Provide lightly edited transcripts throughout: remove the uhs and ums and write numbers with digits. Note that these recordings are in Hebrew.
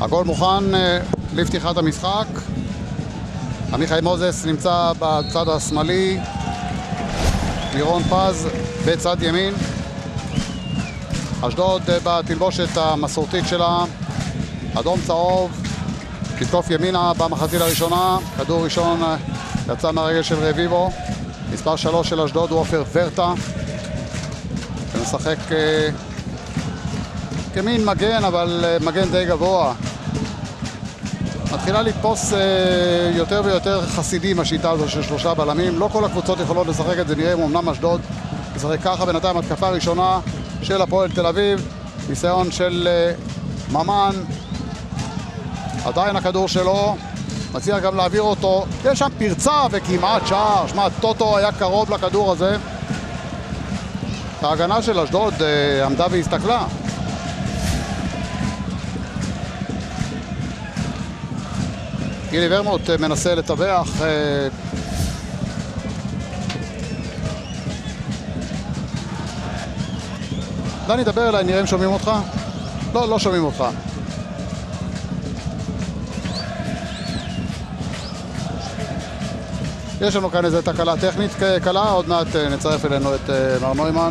הגול מוכן לפתיחת המשחק. עמיחי מוזס נמצא בצד השמאלי, לירון פז בצד ימין. אשדוד בתלבושת המסורתית שלה, אדום צהוב, תתקוף ימינה במחצית הראשונה. כדור ראשון יצא מהרגל של רביבו. מספר 3 של אשדוד הוא עופר ורטה, שמשחק כמין מגן, אבל מגן די גבוה. מתחילה לתפוס יותר ויותר חסידים השיטה הזו של 3 בלמים. לא כל הקבוצות יכולות לשחק את זה, נראה אם אמנם אשדוד ישחק ככה. בינתיים התקפה ראשונה של הפועל תל אביב, ניסיון של ממן, עדיין הכדור שלו, מציע גם להעביר אותו, יש שם פרצה וכמעט שער. שמע, טוטו היה קרוב לכדור הזה. ההגנה של אשדוד עמדה והסתכלה. גילי ורמוט מנסה לטווח. דני, דבר אליי, נראה אם שומעים אותך. לא שומעים אותך. יש לנו כאן איזו תקלה טכנית קלה, עוד מעט נצרף אלינו את מר נוימן.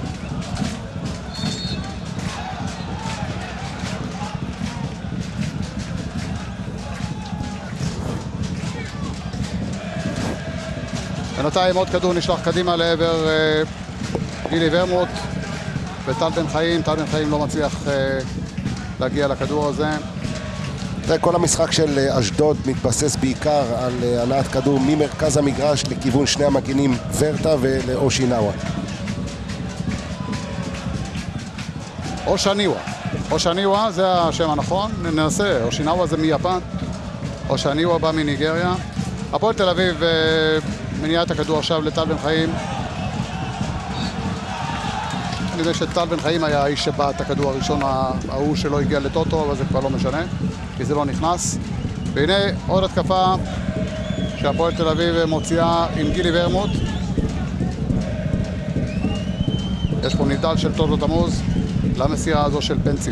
בינתיים עוד כדור נשלח קדימה לעבר גילי ורמוט וטל בן חיים. טל בן חיים לא מצליח להגיע לכדור הזה. כל המשחק של אשדוד מתבסס בעיקר על הנעת כדור ממרכז המגרש לכיוון שני המגינים ורטה ולאושינאווה. אושניווה זה השם הנכון, ננסה. אושינאווה זה מיפן, אושניווה בא מניגריה. הפועל תל אביב מניעה את הכדור עכשיו לטל בן חיים. אני יודע שטל בן חיים היה האיש שבא את הכדור הראשון, ההוא שלא הגיע לטוטו, אבל זה כבר לא משנה, כי זה לא נכנס. והנה עוד התקפה שהפועל תל אביב מוציאה עם גילי ורמוט. יש פה נבדל של טוטו תמוז למסירה הזו של פנצי.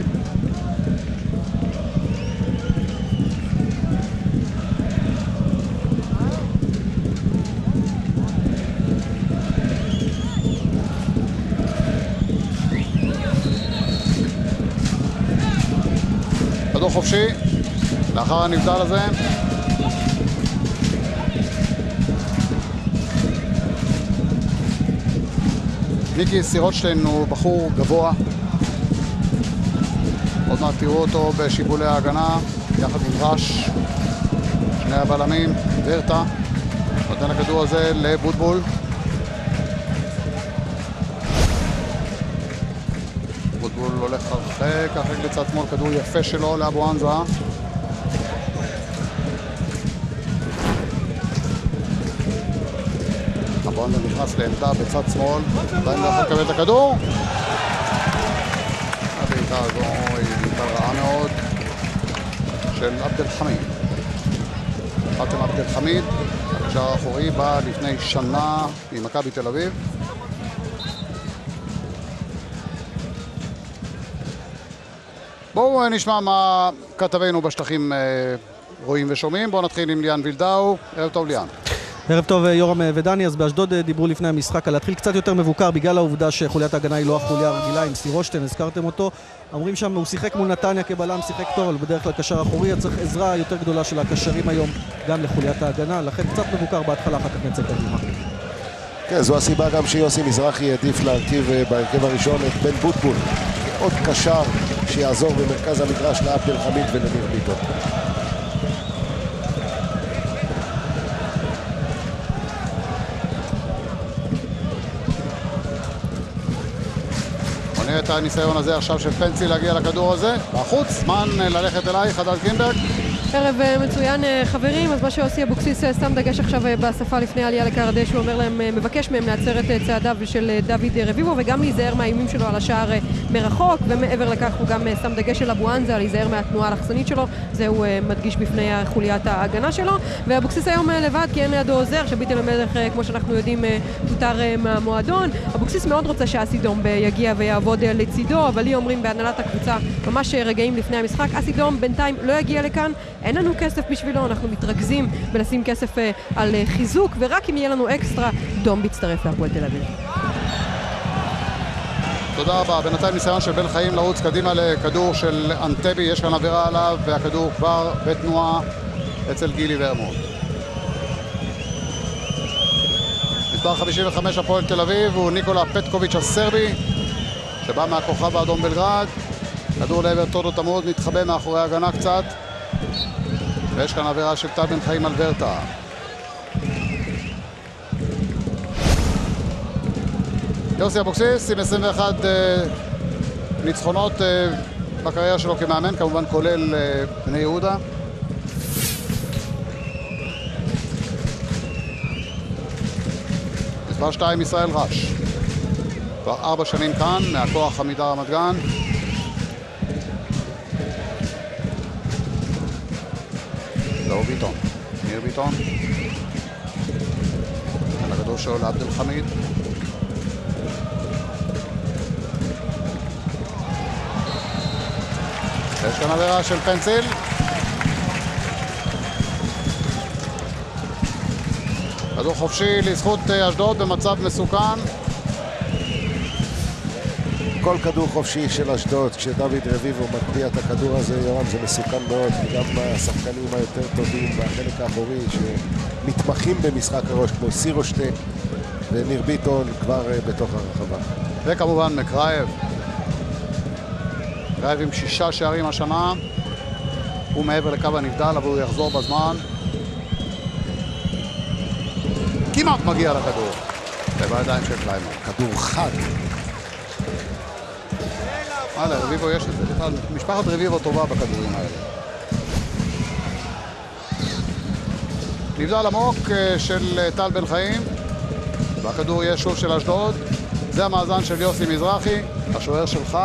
כדור חופשי לאחר הנבדל הזה. ניקי סירוטשטיין הוא בחור גבוה, עוד מעט תראו אותו בשיבולי ההגנה יחד עם רש. שני הבלמים, ורטה נותן הכדור הזה לבוטבול. בוטבול הולך הרחק, הרחק לצד שמאל, כדור יפה שלו לאבו אנזה. אבו אנזה נכנס לעמדה בצד שמאל, עדיין לא יכול לקבל את הכדור. הבעיטה הזו היא בעיטה רעה מאוד של עבד אל חמיד. חאתם עבד אל חמיד, הקשר האחורי, בא לפני שנה ממכבי תל אביב. בואו נשמע מה כתבינו בשטחים רואים ושומעים. בואו נתחיל עם ליאן וילדאו. ערב טוב ליאן. ערב טוב יורם ודני. אז באשדוד דיברו לפני המשחק על להתחיל קצת יותר מבוקר בגלל העובדה שחוליית ההגנה היא לא החוליה הרגילה עם סירושטיין, הזכרתם אותו. אומרים שם הוא שיחק מול נתניה כבלם, שיחק טוב, אבל בדרך כלל קשר אחורי, צריך עזרה יותר גדולה של הקשרים היום גם לחוליית ההגנה, לכן קצת מבוקר בהתחלה, אחר כך נצא קדימה. כן, זו הסיבה גם שיוסי מזרחי העדיף להרכיב בהרכב הראשון את בן בוטבול, עוד קשר שיעזור במרכז המגרש לעבד אל חמיד ולניר ביטון. נראה את הניסיון הזה עכשיו של פנצי להגיע לכדור הזה בחוץ. זמן ללכת אליי, חדל קינברג. ערב מצוין חברים, אז מה שיוסי אבוקסיס שם דגש עכשיו בשפה לפני העלייה לקרדש, הוא אומר להם, מבקש מהם לעצר את צעדיו של דוד רביבו וגם להיזהר מהאיומים שלו על השער מרחוק, ומעבר לכך הוא גם שם דגש של אבו אנזה, להיזהר מהתנועה האלכסונית שלו, זה הוא מדגיש בפני חוליית ההגנה שלו, ואבוקסיס היום לבד כי אין לידו עוזר, שביטל המלך כמו שאנחנו יודעים פוטר מהמועדון. אבוקסיס מאוד רוצה שאסי דומב יגיע ויעבוד לצידו, אבל לי אומרים בהנהלת הקבוצה ממש רגעים לפני המשחק, אסי דומב בינתיים לא יגיע לכאן, אין לנו כסף בשבילו, אנחנו מתרכזים בלשים כסף על חיזוק, ורק אם יהיה לנו אקסטרה, דומב יצטרף להפועל תל אביב. תודה רבה. בינתיים ניסיון של בן חיים לרוץ קדימה לכדור של אנטבי, יש כאן עבירה עליו, והכדור כבר בתנועה אצל גילי ורמוט. מספר 55 הפועל תל אביב הוא ניקולה פטקוביץ' הסרבי, שבא מהכוכב האדום בלגרד. כדור לעבר טודו תמוד, מתחבא מאחורי ההגנה קצת, ויש כאן עבירה של טל בן חיים על ורטה. יוסי אבוקסיס עם 21 ניצחונות בקריירה שלו כמאמן, כמובן כולל בני יהודה. מספר 2 ישראל רש, כבר 4 שנים כאן מהכוח עמידר רמת גן. לא ביטון, ניר ביטון, על הגדול שלו לעבד אל חמיד. יש כאן עבירה של פנסיל. כדור חופשי לזכות אשדוד במצב מסוכן. כל כדור חופשי של אשדוד, כשדוד רביבו מטביע את הכדור הזה, יורם, זה מסוכן מאוד, וגם השחקנים היותר טובים והחלק האחורי שמתמחים במשחק הראש, כמו סירושטיין וניר ביטון, כבר בתוך הרחבה. וכמובן מקרייב. מקרייב עם 6 שערים השנה. הוא מעבר לקו הנבדל, אבל הוא יחזור בזמן. כמעט מגיע לכדור. ובידיים של קליימן. כדור חד. רביבו יש את זה. משפחת רביבו טובה בכדורים האלה. נבדל עמוק של טל בן חיים. והכדור יהיה שוב של אשדוד. זה המאזן של יוסי מזרחי, השוער שלך.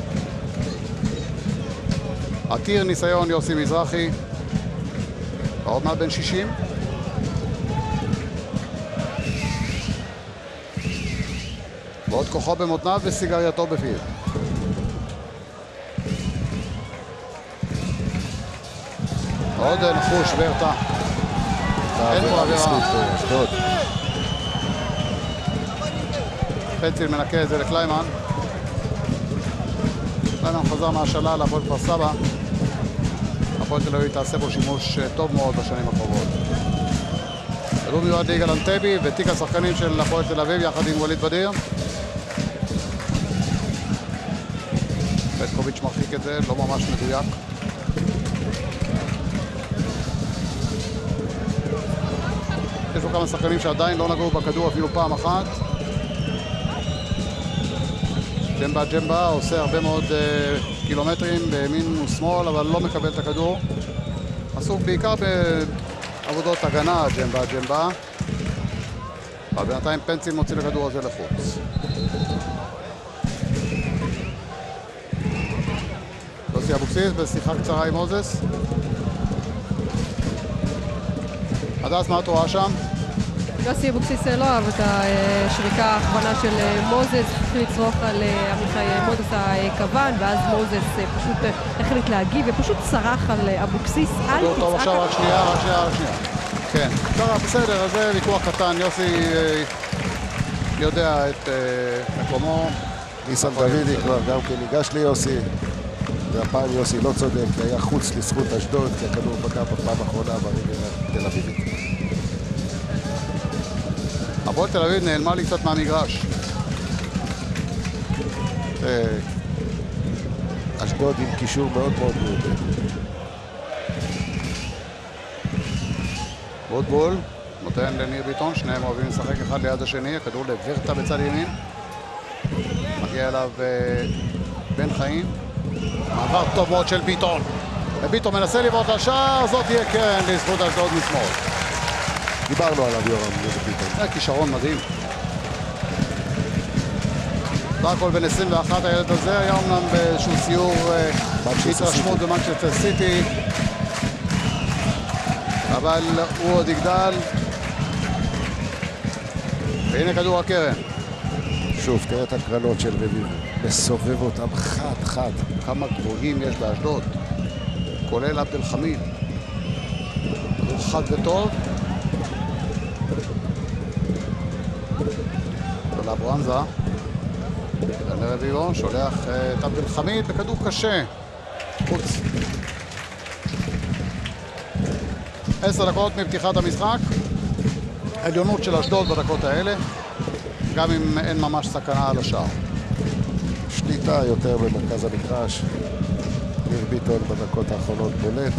עתיר ניסיון יוסי מזרחי. עוד מעט בן 60. ועוד כוחו במותניו וסיגרייתו בפיו. עוד נחוש ורטה. אין פה עבירה. פנסיל מנקה את זה לקליימן. קליימן חזר מהשאלה להפועל כפר סבא. הפועל תל אביב תעשה בו שימוש טוב מאוד בשנים הקרובות. כדור מיועד ליגאל אנטבי ותיק השחקנים של הפועל תל אביב יחד עם ווליד בדיר. פטקוביץ' מרחיק את זה, לא ממש מדויק. יש לו כמה שחקנים שעדיין לא נגעו בכדור אפילו פעם אחת. ג'מבה עושה הרבה מאוד קילומטרים בימין ושמאל, אבל לא מקבל את הכדור. עסוק בעיקר בעבודות הגנה ג'מבה. אבל בינתיים פנסיל מוציא לכדור הזה לחוץ. יוסי אבוקסיס בשיחה קצרה עם מוזס. הדס, מה את רואה שם? יוסי אבוקסיס לא אהב את השריקה האחרונה של מוזס, התחיל לצרוך על עמיחי מוזס הכוון, ואז מוזס פשוט החליט להגיב ופשוט צרח על אבוקסיס. טוב, עכשיו רק שנייה. כן, בסדר, אז זה ויכוח קטן, יוסי יודע את מקומו. ניסן דוידי כבר גם כן ניגש ליוסי, והפעם יוסי לא צודק, כי היה חוץ לזכות אשדוד, כי הכדור פגע בפעם האחרונה ברגל תל אביבית. הפועל תל אביב נעלמה לי קצת מהמגרש. אשדוד עם קישור מאוד מאוד מעודד. בוטבול נותן לניר ביטון, שניהם אוהבים לשחק אחד ליד השני, הכדור לוורטה בצד ימין. מגיע אליו בן חיים. מעבר טוב מאוד של ביטון. ביטון מנסה לבעוט לשער, זאת תהיה קרן לזכות אשדוד משמאל. דיברנו עליו יורם, זה ביטון. זה כישרון מדהים. בסך הכל בן 21 הילד הזה, היה אומנם באיזשהו סיור התרשמות במנצ'סטר סיטי, אבל הוא עוד יגדל. והנה כדור הקרן. שוב, תראה את הקרנות של רביבו. מסובב אותם חד. כמה גבוהים יש באשדוד, כולל עבד אל חמיד. כדור חד וטוב. תודה ברנזה. דני רביבו שולח את עבד אל חמיד בכדור קשה. חוץ. 10 דקות מפתיחת המשחק. עליונות של אשדוד בדקות האלה, גם אם אין ממש סכנה על השער. שליטה יותר במרכז המגרש. ניר ביטון בדקות האחרונות בולט.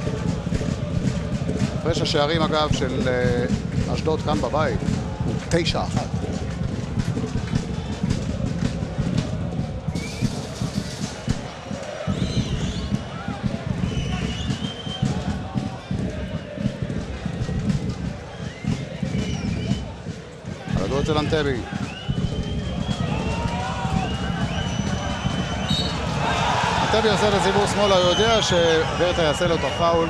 הפרש השערים אגב של אשדוד כאן בבית הוא 9-1. הדוד של אנטבי. אנטבי עושה לסיבוב שמאלה, הוא יודע שברטה יעשה לו את הפאול.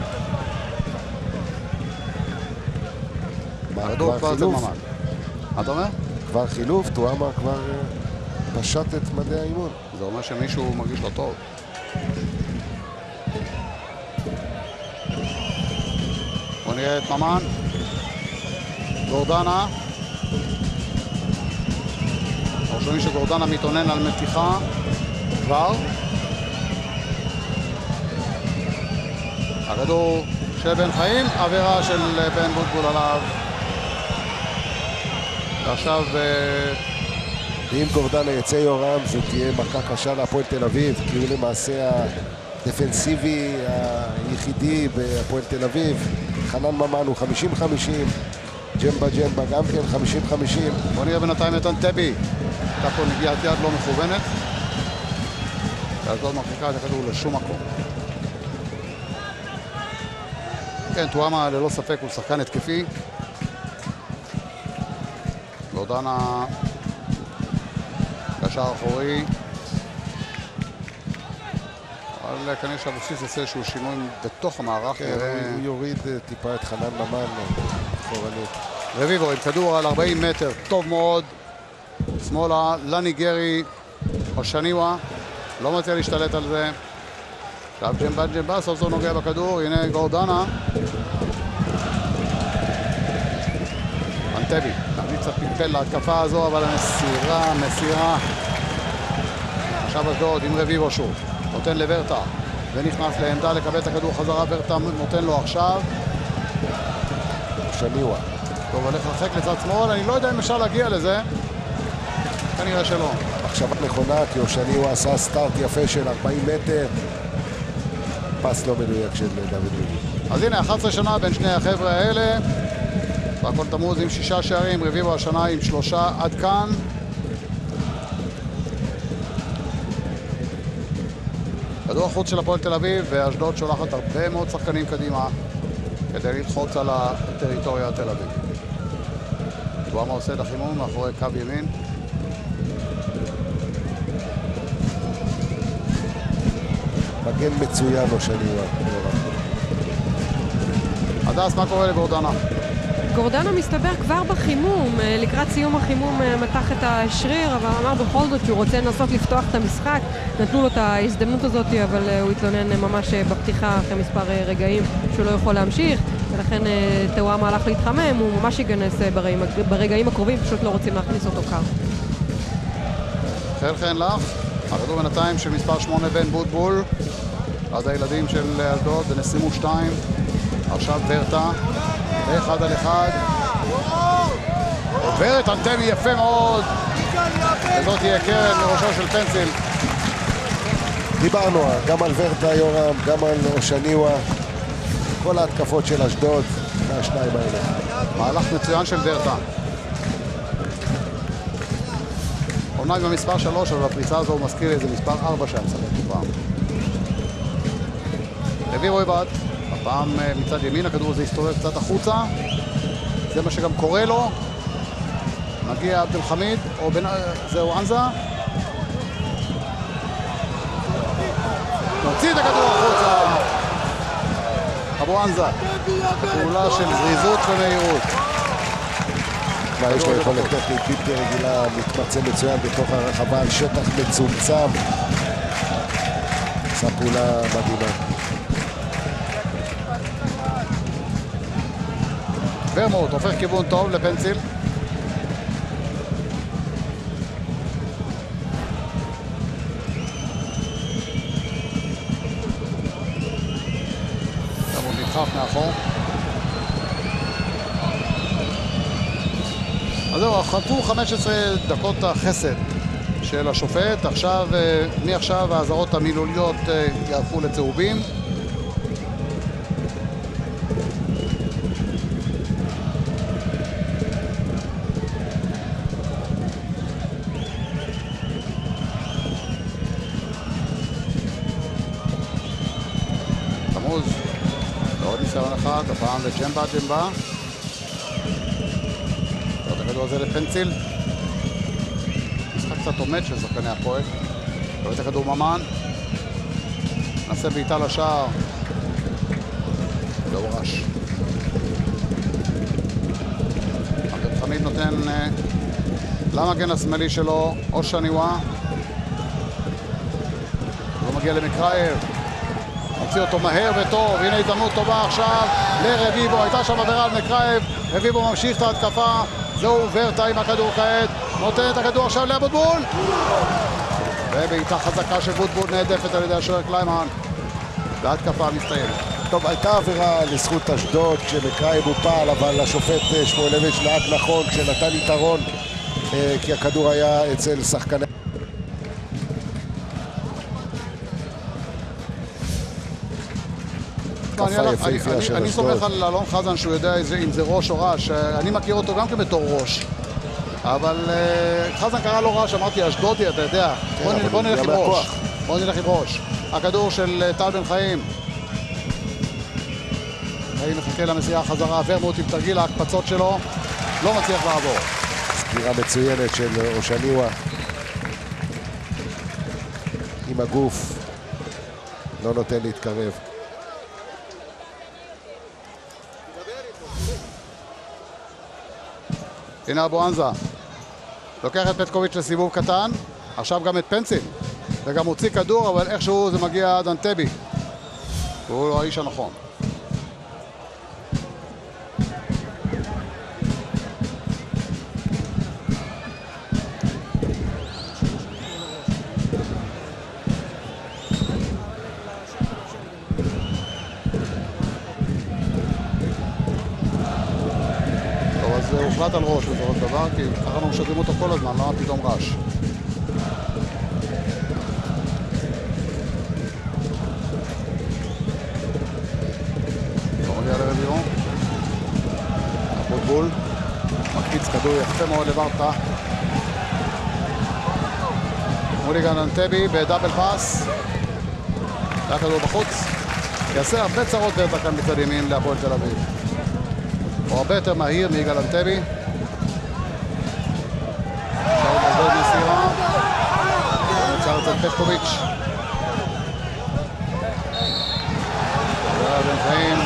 כבר חילוף. מה אתה אומר? כבר חילוף, טועמה כבר פשט את מדעי האימון. זה אומר שמישהו מרגיש לו טוב. בוא נראה את ממן. גורדנה. אנחנו שומעים שגורדנה מתאונן על מתיחה. כבר. הכדור של בן חיים, עבירה של בן בוטבול עליו. ועכשיו... אם גורדנה יצא יורם, זו תהיה מכה קשה להפועל תל אביב, כי הוא למעשה הדפנסיבי היחידי בהפועל תל אביב. חנן ממן הוא 50-50, ג'מבה גם כן 50-50. בוא נראה בינתיים את אנטבי. הייתה פה נגיעת יד לא מכוונת. ואשדוד מרחיקה את הכדור לשום מקום. כן, טועמה ללא ספק הוא שחקן התקפי. גורדנה קשר אחורי. אבל כנראה שאבוקסיס יעשה איזשהו שינוי בתוך המערך. כן, הוא יוריד טיפה את חנן ממן אחורנית. רביבו עם כדור על 40 מטר, טוב מאוד. שמאלה, לניגרי או שניווה. לא מציע להשתלט על זה. עכשיו ג'מבה סוף סוף נוגע בכדור. הנה גורדנה. אנטבי, תמיד קצת פלפל להתקפה הזו, אבל מסירה. עכשיו אשדוד עם רביבו שוב. נותן לברטה ונכנס לעמדה לקבל את הכדור חזרה. ברטה נותן לו עכשיו. שניווה. טוב, הולך לחק לצד שמאל. אני לא יודע אם אפשר להגיע לזה. כנראה שלא. מחשבה נכונה, כי אושניווה עשה סטארט יפה של 40 מטר. פס לא מדויק של דוד רביבו. אז הנה, 11 שנה בין שני החבר'ה האלה. והכל תמוז עם 6 שערים, רביבו השנה עם 3 עד כאן. כדור החוץ של הפועל תל אביב, ואשדוד שולחת הרבה מאוד שחקנים קדימה כדי ללחוץ על הטריטוריה התל אביב. טועמה עושה את החימום מאחורי קו ימין. מגן מצוין אושניווה. הדס, מה קורה לגורדנה? גורדנה מסתבר כבר בחימום, לקראת סיום החימום מתח את השריר, אבל אמר בכל זאת שהוא רוצה לנסות לפתוח את המשחק. נתנו לו את ההזדמנות הזאת, אבל הוא התלונן ממש בפתיחה אחרי מספר רגעים שהוא לא יכול להמשיך, ולכן טועמה הלך להתחמם, הוא ממש ייגנס ברגעים הקרובים, פשוט לא רוצים להכניס אותו קר. חן לך, הכדור בינתיים של מספר 8 בן בוטבול, אז הילדים של אשדוד ונשימו 2, עכשיו ברטה. 1 על 1. עוברת אנטבי יפה מאוד. וזאת תהיה קרן מראשו של פנסיל. דיברנו גם על ורטה יורם, גם על אושניווה. כל ההתקפות של אשדוד מהשניים האלה. מהלך מצוין של ורטה. אומנם במספר 3, אבל בפריצה הזו הוא מזכיר איזה מספר 4 שהיה משחק פעם. רביבו איבד, הפעם מצד ימין, הכדור הזה הסתובב קצת החוצה, זה מה שגם קורה לו. מגיע עבד אל חמיד, או זהו אנזה. נוציא את הכדור החוצה. אבו אנזה, פעולה של זריזות ומהירות. יש לו יכולת טכנית בלתי רגילה, מתמצא מצוין בתוך הרחבה על שטח מצומצם. עשה פעולה מדהימה. ורמוט הופך כיוון טוב לפנציל. ורמוט נדחף מאחור. אז זהו, חלפו 15 דקות החסד של השופט. עכשיו, מעכשיו האזהרות המילוליות יהפכו לצהובים. תמוז, ועוד ניסיון אחד, הפעם לג'מבה. הכדור הזה לפנציל. משחק קצת עומד של שחקני הפועל. רואה את הכדור ממן. נעשה בעיטה לשער. לא רש. עבד חמיד נותן למגן השמאלי שלו, אושניווה. הוא מגיע למקראייב. מוציא אותו מהר וטוב. הנה הזדמנות טובה עכשיו לרביבו. הייתה שם עבירה על מקראייב. רביבו ממשיך את ההתקפה. זהו ורטה עם הכדור כעת, נותן את הכדור עכשיו לאבוטבול, ובעיטה חזקה של בוטבול נהדפת על ידי השוער קליימן, וההתקפה מסתיימת. טוב, הייתה עבירה לזכות אשדוד כשמקראייב הופל, אבל השופט שמואלביץ' נהג נכון כשנתן יתרון, כי הכדור היה אצל שחקני. אני סומך על אלון חזן שהוא יודע אם זה ראש או רש. אני מכיר אותו גם כבתור ראש, אבל חזן קרא לו רש, אמרתי אשדודי, אתה יודע. בוא נלך עם ראש. בוא נלך עם ראש. הכדור של טל בן חיים. חיים מחכה למסירה חזרה. ורמוט עם תרגיל ההקפצות שלו, לא מצליח לעבור. סגירה מצוינת של אושניווה עם הגוף, לא נותן להתקרב. הנה אבו אנזה, לוקח את פטקוביץ' לסיבוב קטן, עכשיו גם את פנציל, וגם מוציא כדור, אבל איכשהו זה מגיע עד אנטבי. הוא לא האיש הנכון. הוחלט על ראש בסופו של דבר, כי ככה אנחנו משדרים אותו כל הזמן, למה פתאום רש? לא מגיע לרביבו. אבוטבול מקפיץ כדור יפה מאוד לברטה. מוליגן אנטבי בדאבל פאס. והכדור בחוץ. יעשה הרבה צרות ברטה כאן מצד ימין להפועל תל אביב. הוא הרבה יותר מהיר מיגאל אנטבי. עכשיו מזדוד מסירה. נוצר אצל פטקוביץ'. בן חיים.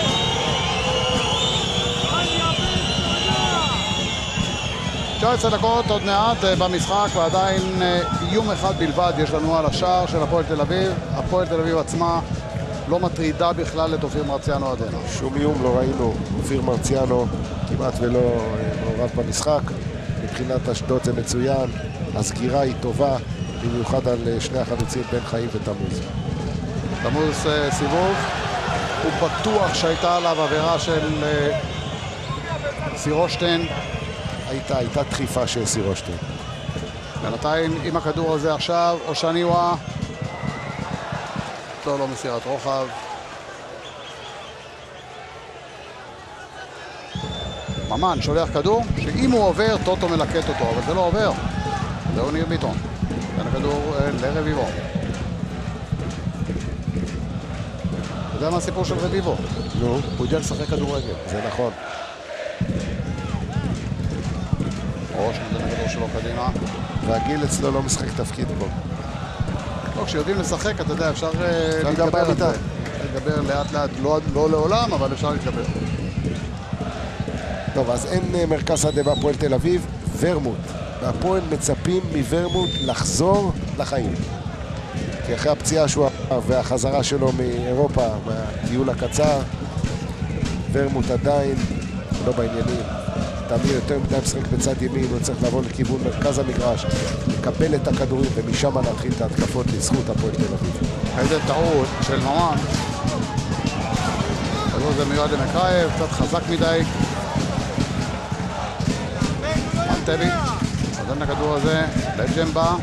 תשע דקות עוד מעט במשחק, ועדיין איום אחד בלבד יש לנו על השער של הפועל תל אביב. הפועל תל אביב עצמה לא מטרידה בכלל את אופיר מרציאנו עדיין. שום איום לא ראינו. אופיר מרציאנו כמעט ולא מעורב במשחק. מבחינת אשדוד זה מצוין. הסגירה היא טובה, במיוחד על שני החלוצים בן חיים ותמוז. תמוז סיבוב. הוא בטוח שהייתה עליו עבירה של סירושטיין. הייתה דחיפה של סירושטיין. בינתיים עם הכדור הזה עכשיו, אושניווה. לא מסירת רוחב. ממן שולח כדור, שאם הוא עובר, טוטו מלקט אותו, אבל זה לא עובר. זהו ניר ביטון. כאן הכדור לרביבו. יודע מה הסיפור של רביבו? נו, הוא יודע לשחק כדורגל. זה נכון. ראש נותן הכדור שלו קדימה. והגיל אצלו לא משחק תפקיד פה. לא, כשיודעים לשחק, אתה יודע, אפשר גם להתגבר על בעמידה. זה. להתגבר לאט לאט, לא לעולם, אבל אפשר להתגבר. טוב, אז אין מרכז שדה בהפועל תל אביב, ורמוט. והפועל מצפים מוורמוט לחזור לחיים. כי אחרי הפציעה שהוא והחזרה שלו מאירופה, מהטיול הקצר, ורמוט עדיין לא בעניינים. תמיר יותר מדי משחק בצד ימין, הוא צריך לעבור לכיוון מרכז המגרש, לקבל את הכדורים ומשם להתחיל את ההתקפות לזכות הפועל תל אביב. איזה טעות של ממן. הכדור זה מיועד למקרייב, קצת חזק מדי. מנטלי, נותן הכדור הזה לג'מבה.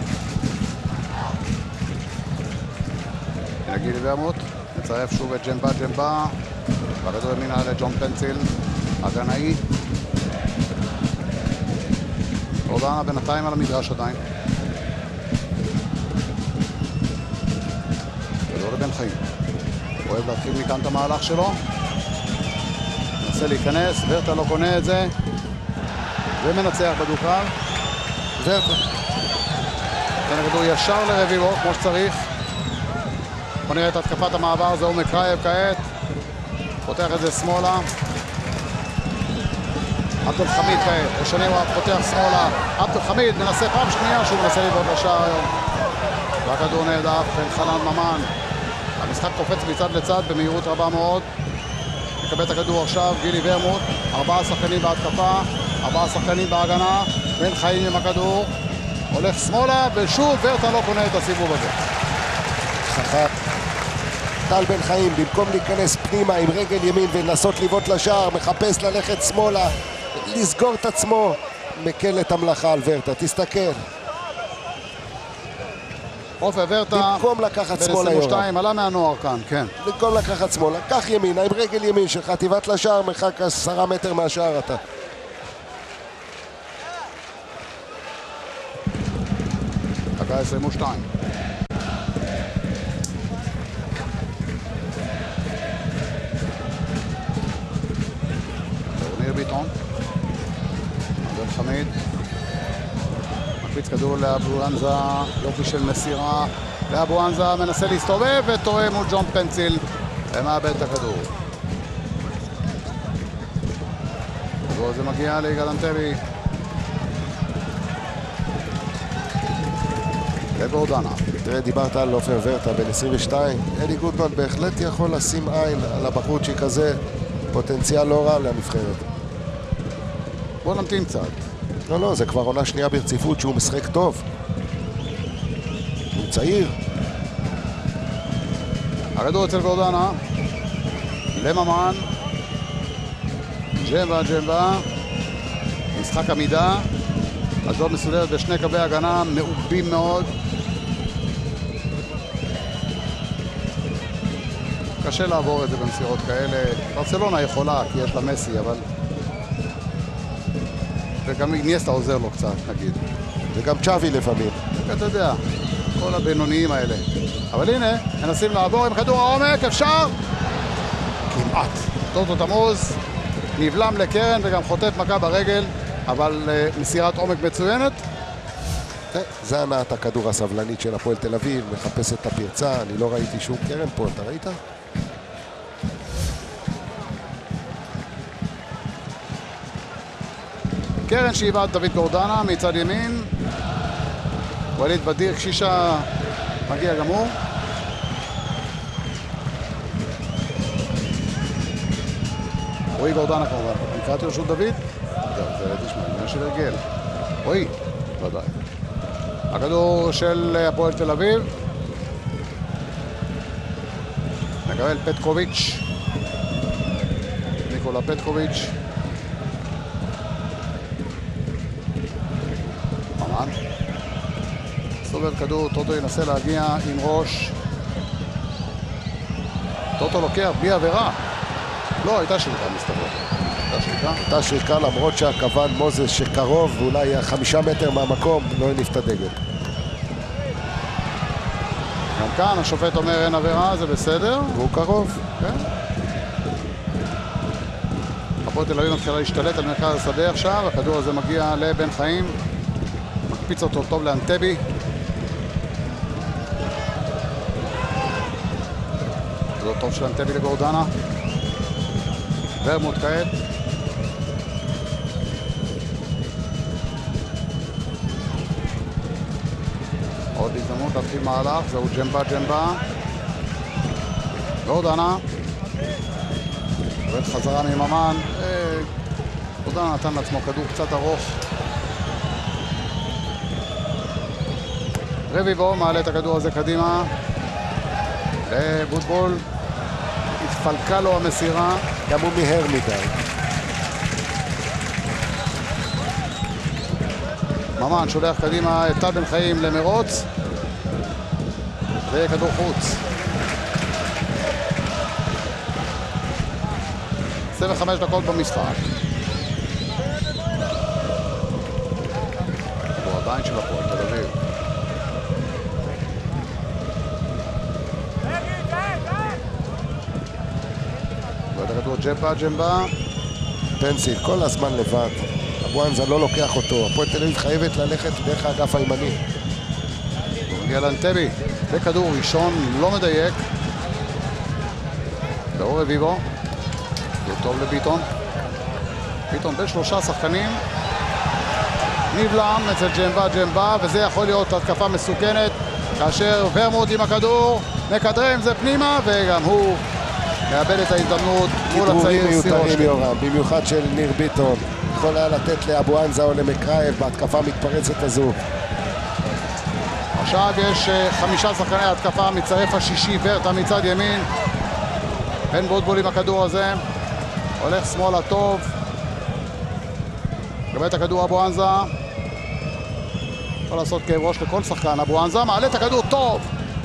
נגיד ורמוט, נצרף שוב את ג'מבה. והכדור ימינה לג'ון פנציל, הגנאי. גורדנה בינתיים על המגרש עדיין. כדור לבן חיים. הוא אוהב להתחיל מכאן את המהלך שלו. מנסה להיכנס, ורטה לא קונה את זה. ומנצח בדו-קרב. ורטה. נותן הכדור ישר לרביבו, כמו שצריך. בוא נראה את התקפת המעבר, זהו מקרייב כעת. פותח את זה שמאלה. עבדול חמיד כעת, ראשוני הוא פותח שמאלה. עבדול חמיד מנסה פעם שנייה שהוא מנסה לבעוט לשער היום. והכדור נהדף בין חנן ממן. המשחק קופץ מצד לצד במהירות רבה מאוד. מקבל את הכדור עכשיו, גילי ורמוט. 4 שחקנים בהתקפה, 4 שחקנים בהגנה. בן חיים עם הכדור. הולך שמאלה, ושוב ורטה לא קונה את הסיבוב הזה. חכם. טל בן חיים, במקום להיכנס פנימה עם רגל ימין ולנסות לבעוט לשער, מחפש ללכת שמאלה, לסגור את עצמו, מקל את המלאכה על ורטה. תסתכל. עופר ורטה, במקום לקחת שמאלה ב-22, עלה מהנוער כאן, כן. במקום לקחת שמאלה, קח ימינה עם רגל ימין שלך, תבעט לשער, מרחק 10 מטר מהשער אתה. דקה 22. טורניר ביטון. עבדול חמיד. מקפיץ כדור לאבו אנזה, יופי של מסירה. לאבו אנזה מנסה להסתובב וטועה מול ג'ון פנציל ומאבד את הכדור. הכדור הזה מגיע ליגאל אנטבי. לגורדנה. תראה, דיברת על עופר ורטה בן 22. אלי גוטמן בהחלט יכול לשים עין על הבחורצ'יק הזה, פוטנציאל לא רע לנבחרת. בוא נמתין קצת. לא, זה כבר עונה שנייה ברציפות שהוא משחק טוב. הוא צעיר. הכדור אצל גורדנה. לממן. ג'מבה. משחק עמידה. אשדוד מסודרת בשני קווי הגנה מעובים מאוד. קשה לעבור את זה במסירות כאלה. ברצלונה יכולה, כי יש לה מסי, אבל... וגם איניאסטה עוזר לו קצת, נגיד. וגם צ'אבי לפעמים. אתה יודע, כל הבינוניים האלה. אבל הנה, מנסים לעבור עם כדור העומק, אפשר? כמעט. טוטו תמוז נבלם לקרן וגם חוטף מכה ברגל, אבל מסירת עומק מצוינת. זה הנעת הכדור הסבלנית של הפועל תל אביב, מחפש את הפרצה. אני לא ראיתי שום קרן פה, אתה ראית? קרן שהיווה את דוד גורדנה מצד ימין. וליד בדיר קשישה מגיע גם הוא. רועי גורדנה כמובן. נקראתי רשות דוד? זה תשמע, עניין של הרגל. רועי, ודאי. הכדור של הפועל תל אביב. מקבל פטקוביץ'. ניקולה פטקוביץ'. ממן. סובב כדור, טוטו ינסה להגיע עם ראש. טוטו לוקח בלי עבירה. לא, הייתה שריקה מסתבר. הייתה שריקה למרות שהכוון מוזס שקרוב ואולי 5 מטר מהמקום לא הניף את הדגל. גם כאן השופט אומר אין עבירה, זה בסדר. והוא קרוב. כן. הפועל תל אביב מתחילה להשתלט על מרכז השדה עכשיו, הכדור הזה מגיע לבן חיים, מקפיץ אותו טוב לאנטבי. כדור טוב של אנטבי לגורדנה. ורמוט כעת. עוד הזדמנות להתחיל מהלך, זהו ג'מבה. גורדנה. עובד חזרה מממן. גורדנה נתן לעצמו כדור קצת ארוך. רביבו מעלה את הכדור הזה קדימה. לבוטבול. התפלקה לו המסירה. גם הוא מהר מדי. ממן שולח קדימה את טל בן חיים למרוץ. זה יהיה כדור חוץ. 25 דקות במשחק. כדור עדיין של הפועל תל אביב. ועד הכדור ג'מבה. פנסיל כל הזמן לבד. אבואנזה לא לוקח אותו. הפועל תל אביב חייבת ללכת דרך האגף הימני. הוא מגיע לאנטבי. בכדור ראשון לא מדייק. לאור רביבו. זה טוב לביטון. ביטון בין 3 שחקנים. נבלם אצל ג'מבה, וזה יכול להיות התקפה מסוכנת כאשר ורמוט עם הכדור מקדרם עם זה פנימה, וגם הוא מאבד את ההזדמנות מול הצעיר סירושטיין. יורם, במיוחד של ניר ביטון. יכול היה לתת לאבואנזה או למקראייב בהתקפה המתפרצת הזו. עכשיו יש 5 שחקני התקפה, מצטרף השישי ורטה מצד ימין. בן בוטבול עם הכדור הזה. הולך שמאלה טוב. גבה את הכדור אבואנזה. יכול לעשות כאב ראש לכל שחקן. אבואנזה מעלה את הכדור טוב.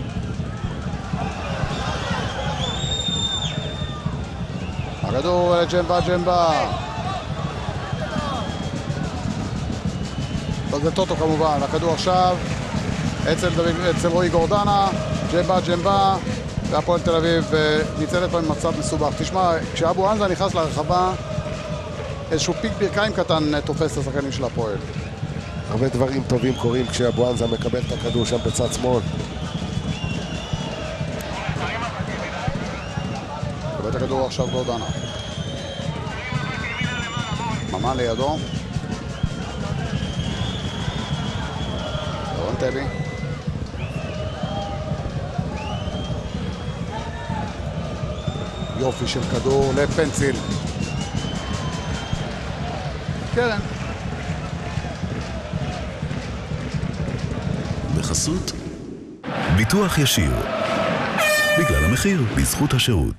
הכדור לג'מבה. זה טוטו כמובן. הכדור עכשיו אצל רועי גורדנה. ג'מבה. והפועל תל אביב ניצלת פה ממצב מסובך. תשמע, כשאבואנזה נכנס לרחבה, איזשהו פיק ברכיים קטן תופס את השחקנים של הפועל. הרבה דברים טובים קורים כשאבואנזה מקבל את הכדור שם בצד שמאל. מקבל את הכדור עכשיו גורדנה. ממן לידו. רון טבי. יופי של כדור לפנסיל. קרן. בחסות ביטוח ישיר. בגלל המחיר, בזכות השירות.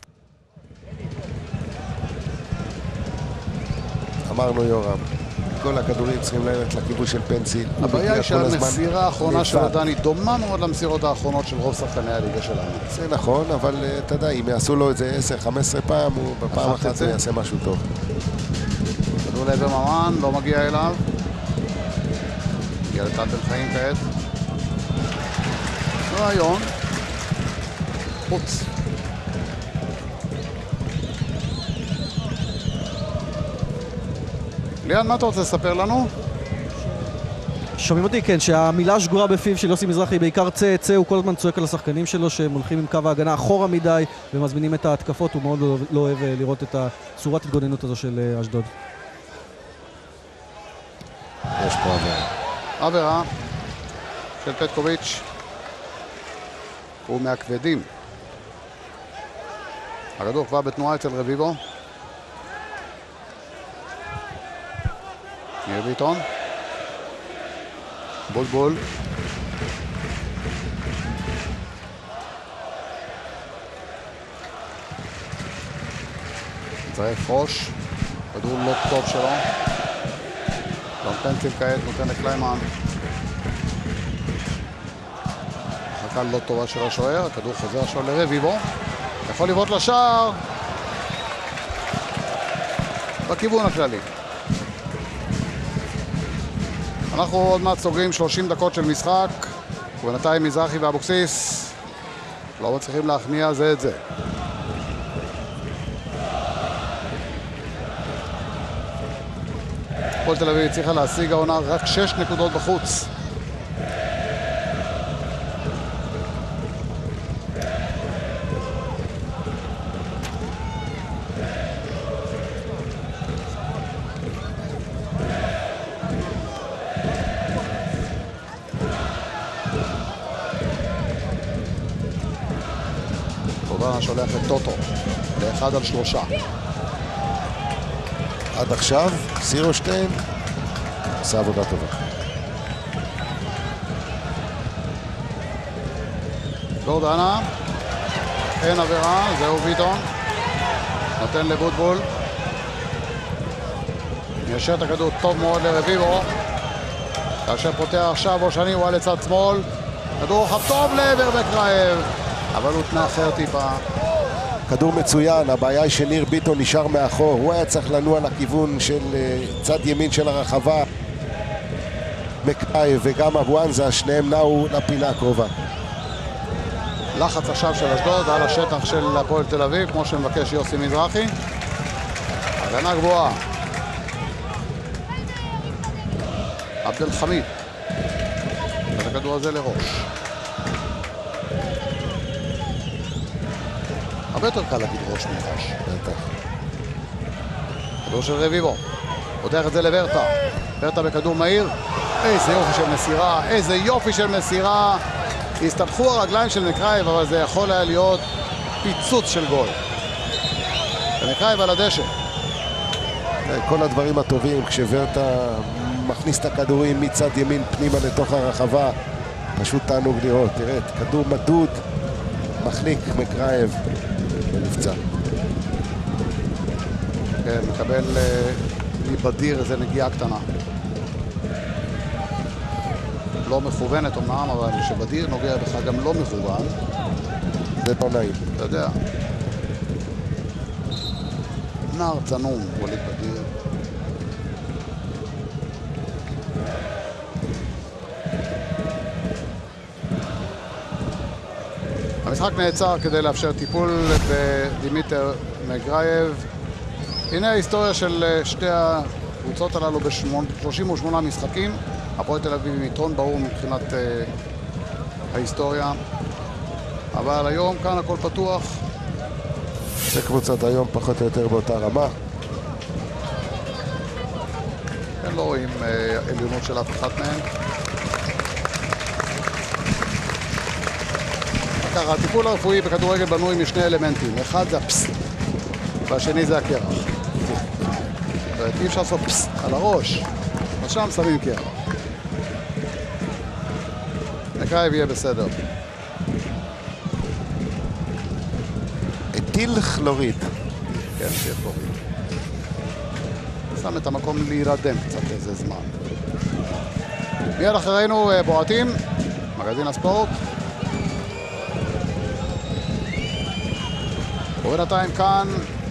אמרנו יורם, כל הכדורים צריכים ללכת לכיוון של פנסיל. הבעיה היא שהמסירה האחרונה של דני דומה מאוד למסירות האחרונות של רוב שחקני הליגה שלנו. זה נכון, אבל אתה יודע, אם יעשו לו את זה 10-15 פעם, הוא בפעם אחת זה יעשה משהו טוב. כדור לעבר ממן, לא מגיע אליו. מגיע לטל בן חיים כעת. רעיון. חוץ. ליאן, מה אתה רוצה לספר לנו? שומעים אותי? כן, שהמילה שגורה בפיו של יוסי מזרחי, בעיקר צא, הוא כל הזמן צועק על השחקנים שלו שהם הולכים עם קו ההגנה אחורה מדי ומזמינים את ההתקפות. הוא מאוד לא אוהב לראות את הצורת התגוננות הזו של אשדוד. יש פה עבירה. עבירה של פטקוביץ'. הוא מהכבדים. הכדור כבר בתנועה אצל רביבו. ניר ביטון. בוטבול. מצטרף ראש. כדור לא טוב שלו. גם פנסיל כעת נותן לקליימן. החלקה לא טובה של השוער. הכדור חוזר עכשיו לרביבו. יכול לבעוט לשער. בכיוון הכללי. אנחנו עוד מעט סוגרים 30 דקות של משחק, ובינתיים מזרחי ואבוקסיס לא מצליחים להכניע זה את זה. הפועל תל אביב הצליחה להשיג העונה רק 6 נקודות בחוץ. גורדנה שולח את טוטו ל1-3. עד עכשיו, סירושטיין עושה עבודה טובה. גורדנה, אין עבירה, זהו ביטון. נותן לבוטבול. מיישר את הכדור טוב מאוד לרביבו. כאשר פותח עכשיו אושני, הוא על לצד שמאל. כדור רוחב טוב לעבר מקרייב, אבל הוא תנא אחר טיפה. כדור מצוין, הבעיה היא שניר ביטון נשאר מאחור, הוא היה צריך לנוע לכיוון של צד ימין של הרחבה. מקרייב וגם אבואנזה, שניהם נעו לפינה הקרובה. לחץ עכשיו של אשדוד על השטח של הפועל תל אביב, כמו שמבקש יוסי מזרחי. הגנה גבוהה. עבדל חמיד. את הכדור הזה לראש. הרבה יותר קל להגיד ראש מראש. כדור של רביבו. פותח את זה לברטה. ברטה בכדור מהיר. איזה יופי של מסירה. איזה יופי של מסירה. הסתבכו הרגליים של מקרייב, אבל זה יכול היה להיות פיצוץ של גול. ומקרייב על הדשא. כל הדברים הטובים, כשוורטה מכניס את הכדורים מצד ימין פנימה לתוך הרחבה, פשוט תענוג לראות. תראה, כדור מדוד, מחליק מקרייב ונפצע. כן, מקבל מבדיר איזה נגיעה קטנה. לא מכוונת אומנם, אבל שבדיר נוגע בך גם לא מכוון. זה לא נעים. אתה יודע. נער צנום, ווליד בדיר. המשחק נעצר כדי לאפשר טיפול בדימיטר מקרייב. הנה ההיסטוריה של שתי הקבוצות הללו ב-38 משחקים. הפועל תל אביב עם יתרון ברור מבחינת ההיסטוריה. אבל היום כאן הכל פתוח. שתי קבוצות היום פחות או יותר באותה רמה. כן, לא רואים עליונות של אף אחת מהן. ככה, הטיפול הרפואי בכדורגל בנוי משני אלמנטים. אחד זה הפסט, והשני זה הקרח. אי אפשר לעשות פסט על הראש, אז שם שמים קרח. מקרייב יהיה בסדר. אתיל כלוריד. כן, שיהיה כלוריד. שם את המקום להירדם קצת איזה זמן. מיד אחרינו בועטים, מגזין הספורט. ובינתיים כאן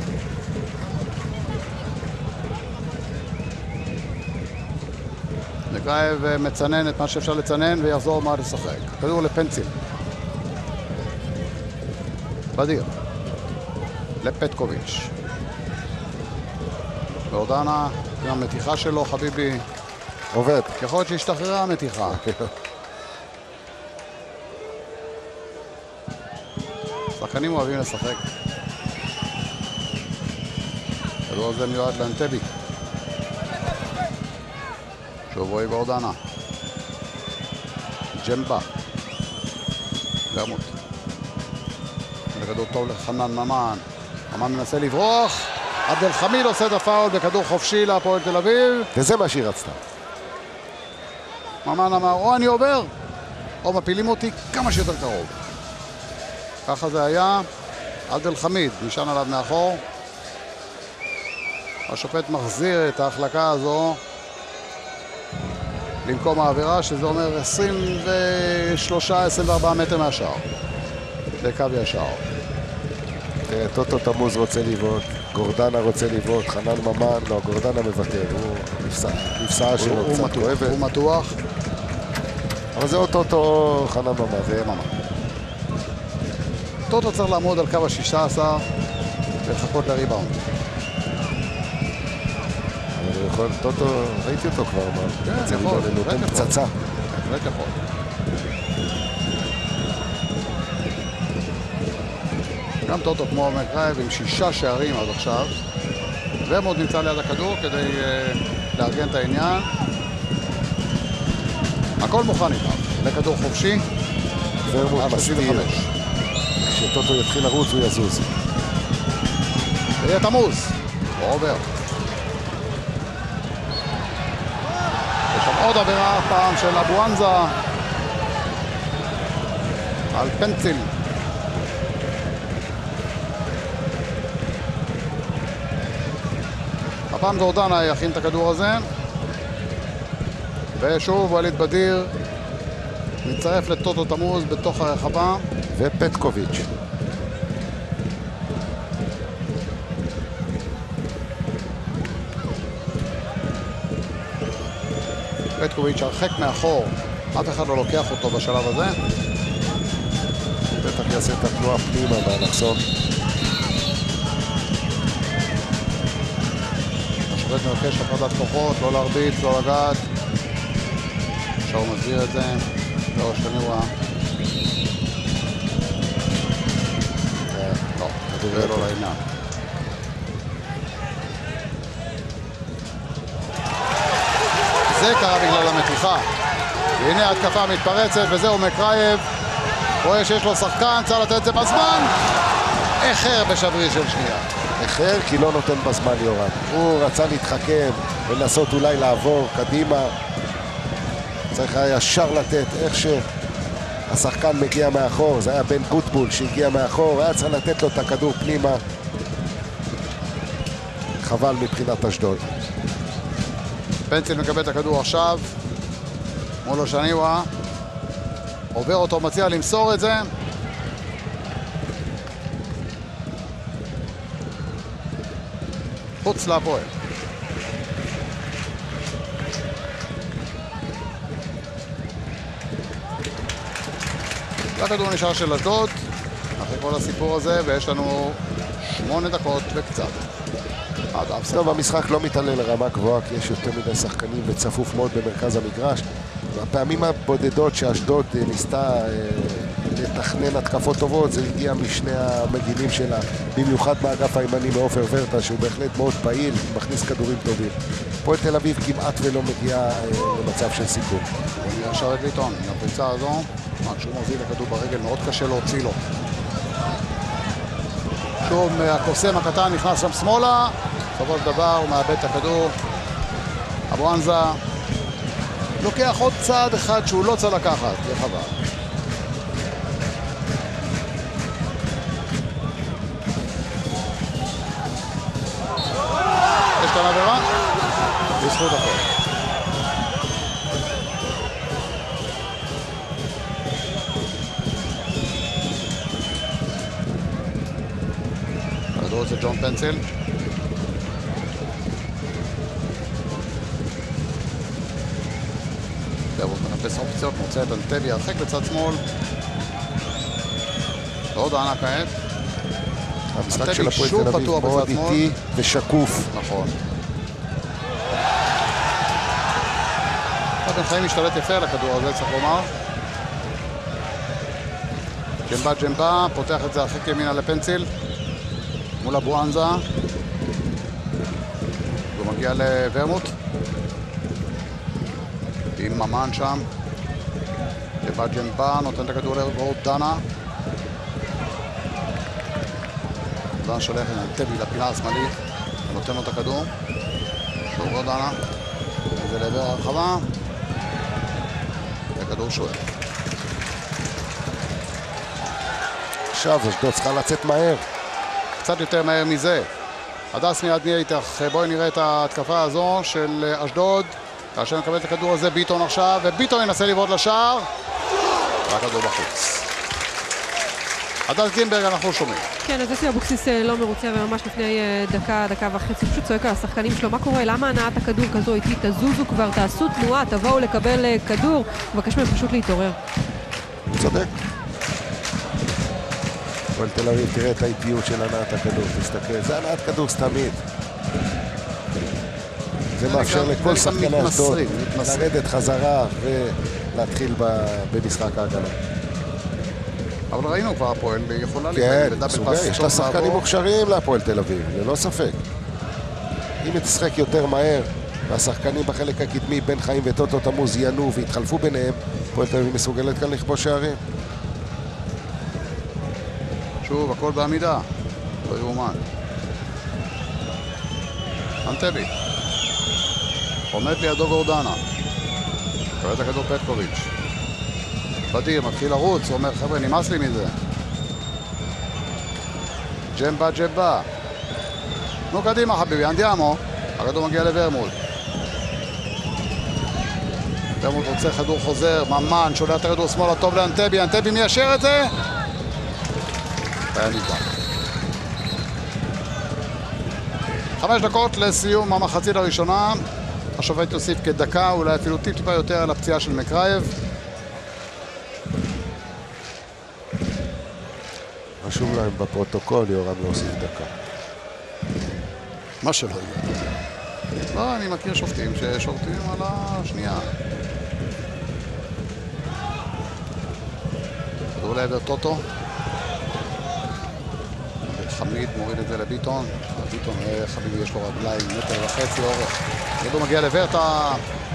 מקרייב מצנן את מה שאפשר לצנן ויחזור מה לשחק. כדור לפנציל. בדיר. לפטקוביץ'. גורדנה עם המתיחה שלו, חביבי. עובד. יכול להיות שהשתחררה המתיחה. שחקנים אוהבים לשחק. כדור הזה מיועד לאנטבי. שוב רועי גורדנה. ג'מבה. גרמות. בכדור טוב לחנן ממן. ממן מנסה לברוח. עבדל חמיד עושה את הפאול בכדור חופשי להפועל תל אביב. וזה מה שהיא רצתה. ממן אמר, או אני עובר, או מפילים אותי כמה שיותר קרוב. ככה זה היה. עבדל חמיד נשען עליו מאחור. השופט מחזיר את ההחלקה הזו למקום העבירה, שזה אומר 23-24 מטר מהשער. זה קו ישר. טוטו תמוז רוצה לבעוט, גורדנה רוצה לבעוט, חנן ממן, לא, גורדנה מוותר, הוא נפסעה שלו קצת כואבת. הוא מתוח. אבל זה אותו חנן ממן. זה ממן. טוטו צריך לעמוד על קו ה-16 ולחכות לריבאונד. אבל הוא יכול, טוטו, ראיתי אותו כבר, כן, יכול, נותן פצצה. באמת יכול. גם טוטו כמו מקרייב עם 6 שערים עד עכשיו. ומאוד נמצא ליד הכדור כדי לארגן את העניין. הכל מוכן איתם. לכדור חופשי. ורמוט מסתיר. כשטוטו יתחיל לרוץ הוא יזוז. ויהיה תמוז. עובר. יש שם עוד עבירה פעם של אבואנזה על פנציל. הפעם גורדנה יכין את הכדור הזה. ושוב וליד בדיר מצטרף לטוטו תמוז בתוך הרחבה. ופטקוביץ'. פטקוביץ' הרחק מאחור, אף אחד לא לוקח אותו בשלב הזה. בטח יעשה את התנועה פנימה באלכסון. השופט מבקש הפרדת כוחות, לא להרביץ, לא לגעת. עכשיו הוא מסביר את זה. לא, שניווה. לא, זה לא לעניין. זה קרה בגלל המתיחה. והנה התקפה מתפרצת, וזהו מקרייב. רואה שיש לו שחקן, צריך לתת את זה בזמן. איחר בשברי של שנייה. איחר כי לא נותן בזמן יורם. הוא רצה להתחכם ולנסות אולי לעבור קדימה. צריך היה ישר לתת איך שהשחקן מגיע מאחור. זה היה בן בוטבול שהגיע מאחור. היה צריך לתת לו את הכדור פנימה. חבל מבחינת אשדוד. פנציל מקבל את הכדור עכשיו. מולו שניווה. עובר אותו, מציע למסור את זה. חוץ להפועל. הכדור נשאר של אשדוד אחרי כל הסיפור הזה, ויש לנו 8 דקות וקצת. טוב, המשחק לא מתעלה לרמה גבוהה כי יש יותר מדי שחקנים וצפוף מאוד במרכז המגרש. והפעמים הבודדות שאשדוד ניסתה לתכנן התקפות טובות, זה הגיע משני המגינים שלה, במיוחד מהאגף הימני מעופר ורטה, שהוא בהחלט מאוד פעיל, מכניס כדורים טובים. הפועל תל אביב כמעט ולא מגיע למצב של סיכון. שרת ביטון, הפריצה הזו, כשהוא מוביל לכדור ברגל, מאוד קשה להוציא לו. שוב, הקוסם הקטן נכנס שם שמאלה, בסופו של דבר הוא מאבד את הכדור. אבואנזה לוקח עוד צעד אחד שהוא לא צריך לקחת, זה חבל. יש כאן עבירה? בזכות הפועל. הכדור זה ג'ון פנציל. הוא מחפש אופציות, מוצא את אנטבי, הרחק בצד שמאל. ועוד הענה כעת. המשחק של הפועל תל אביב מאוד איטי ושקוף. נכון. בן חיים משתלט יפה על הכדור הזה, צריך לומר. ג'מבה, פותח את זה הרחק ימינה לפנציל. מול אבואנזה. הוא מגיע לוורמוט. עם ממן שם. ג'מבה נותן את הכדור לגורדנה. גורדנה שולח את אנטבי לפינה השמאלית. נותן לו את הכדור. שוב גורדנה. זה לעבר הרחבה. הכדור שואל. עכשיו אשדוד צריכה לצאת מהר. קצת יותר מהר מזה. הדס מיד נהיה איתך. בואי נראה את ההתקפה הזו של אשדוד. כאשר נקבל את הכדור הזה, ביטון עכשיו, וביטון ינסה לבעוט לשער. והכדור בחוץ. הדס גינברג, אנחנו שומעים. כן, אז יוסי אבוקסיס לא מרוצה, וממש לפני דקה וחצי, פשוט צועק על השחקנים שלו. מה קורה? למה הנעת הכדור כזו איתי? תזוזו כבר, תעשו תנועה, תבואו לקבל כדור. מבקש מהם פשוט להתעורר. צודק. הפועל תל אביב, תראה את האיטיות של הנעת הכדור, תסתכל, זה הנעת כדור סתמית. זה מאפשר לכל שחקני אשדוד לרדת חזרה ולהתחיל במשחק ההגנה. אבל ראינו כבר הפועל יכולה כן, יש לה שחקנים מוכשרים להפועל תל אביב, ללא ספק. אם תשחק יותר מהר, והשחקנים בחלק הקדמי, בן חיים וטוטו תמוז ינו והתחלפו ביניהם, הפועל תל אביב מסוגלת כאן לכבוש שערים. שוב, הכל בעמידה, לא יאומן. אנטבי עומד לידו גורדנה, קורא את הכדור פטקוביץ', בדיר, מתחיל לרוץ, הוא אומר, חבר'ה, נמאס לי מזה. ג'מבה. נו קדימה חביבי, אנדיאמו. הכדור מגיע לוורמוט. וורמוט רוצה כדור חוזר, ממן, שולח את הכדור שמאלה טוב לאנטבי, אנטבי מיישר את זה. והיה נדע. 5 דקות לסיום המחצית הראשונה. השופט יוסיף כדקה, אולי אפילו טיפה יותר על הפציעה של מקרייב. רשום להם בפרוטוקול, יורם להוסיף דקה. מה שלא יהיה. לא, אני מכיר שופטים ששופטים על השנייה. כדור לעבר טוטו. חמיד מוריד את זה לביטון. ביטון, חביבי, יש לו רגליים 1.5 מטר אורך. הכדור מגיע לברטה.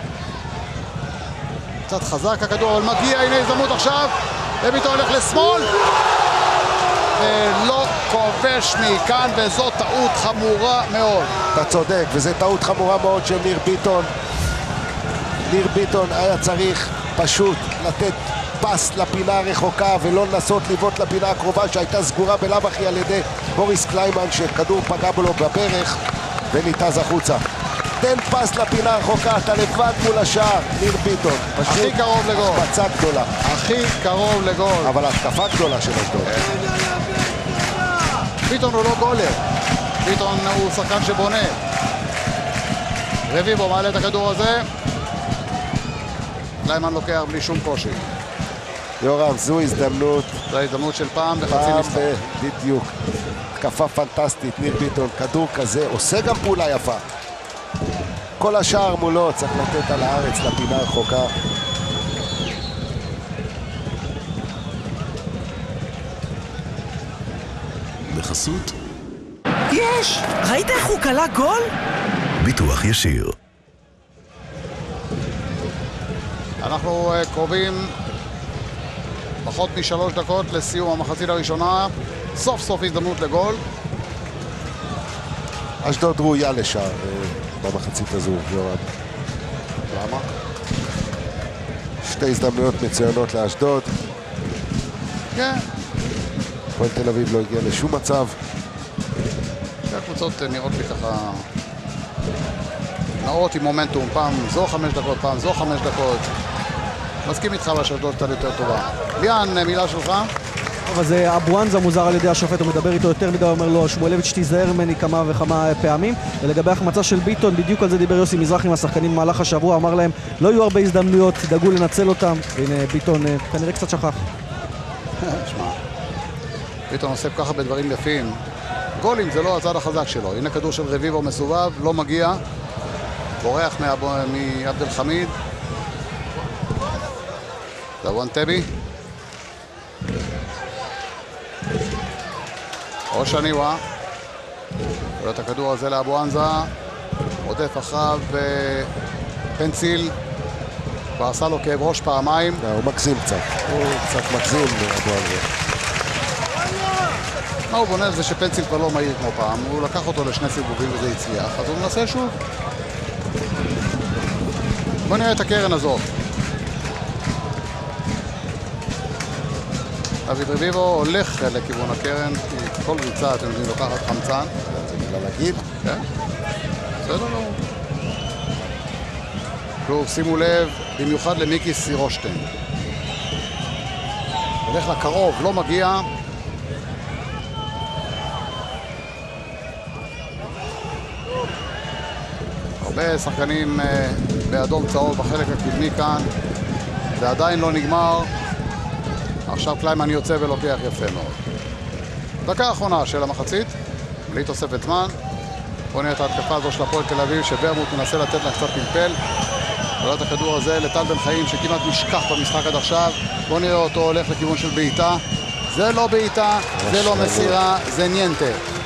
קצת חזק הכדור, אבל מגיע, הנה הזדמנות עכשיו. וביטון הולך לשמאל. ולא כובש מכאן, וזו טעות חמורה מאוד. אתה צודק, וזו טעות חמורה מאוד של ניר ביטון. ניר ביטון היה צריך פשוט לתת פס לפינה הרחוקה ולא לנסות לבעוט לפינה הקרובה שהייתה סגורה בלאו הכי על ידי בוריס קליימן, שכדור פגע בו בפרך וניתז החוצה. תן פס לפינה הרחוקה, אתה לבד מול השער, ניר ביטון. הכי קרוב לגול. החמצה גדולה. הכי קרוב לגול. אבל התקפה גדולה של אשדוד. ביטון הוא לא גולר. ביטון הוא שחקן שבונה. רביבו מעלה את הכדור הזה. קליימן לוקח בלי שום קושי. יורם, זו הזדמנות. זו ההזדמנות של פעם וחצי משחק. בדיוק. התקפה פנטסטית, ניר ביטון, כדור כזה, עושה גם פעולה יפה. כל השער מולו צריך לתת על הארץ לפינה הרחוקה. בחסות יש! ראית איך הוא קלה גול? ביטוח ישיר. אנחנו קרובים פחות מ3 דקות לסיום המחצית הראשונה. סוף סוף הזדמנות לגול. אשדוד ראויה לשער במחצית הזו, יורם. למה? 2 הזדמנויות מצוינות לאשדוד. כן. הפועל תל אביב לא הגיע לשום מצב. שתי הקבוצות נראות לי ככה נעות עם מומנטום, פעם זו 5 דקות, פעם זו 5 דקות. מסכים איתך שאשדוד קצת יותר טובה. ליאן, מילה שלך? טוב, אז אבואנזה מוזר על ידי השופט, הוא מדבר איתו יותר מדי, אומר לו שמואלביץ' תיזהר ממני כמה וכמה פעמים. ולגבי החמצה של ביטון, בדיוק על זה דיבר יוסי מזרחי עם השחקנים במהלך השבוע, אמר להם לא יהיו הרבה הזדמנויות, תדאגו לנצל אותם. והנה ביטון כנראה קצת שכח. שמע, ביטון עושה ככה בדברים יפים. גולים זה לא הצד החזק שלו. הנה כדור של רביבו מסובב, לא מגיע. בורח מעבדל חמיד. דוואן טבי. או שניווה. רואה את הכדור הזה לאבואנזה. עודף אחריו פנציל. כבר עשה לו כאב ראש פעמיים. הוא מגזים קצת. הוא קצת מגזים אבואנזה. מה הוא בונה על זה שפנציל כבר לא מהיר כמו פעם? הוא לקח אותו לשני סיבובים וזה הצליח, אז הוא מנסה שוב. בוא נראה את הקרן הזאת. דוד רביבו הולך לכיוון הקרן, כי כל ריצה, אתם יודעים, לוקחת חמצן. זה מילה להגיד? כן. בסדר לא. כלום, שימו לב, במיוחד למיקי סירושטיין. הולך לקרוב, לא מגיע. הרבה שחקנים באדום צהוב בחלק הקדמי כאן. זה עדיין לא נגמר. עכשיו קליימן יוצא ולוקח יפה מאוד. דקה האחרונה של המחצית, בלי תוספת זמן. בואו נראה את ההתקפה הזו של הפועל תל אביב, שוורמוט מנסה לתת לה קצת פלפל. עולה את הכדור הזה לטל בן חיים, שכמעט נשכח במשחק עד עכשיו. בואו נראה אותו הולך לכיוון של בעיטה. זה לא בעיטה, זה לא מסירה, זה ניינטה.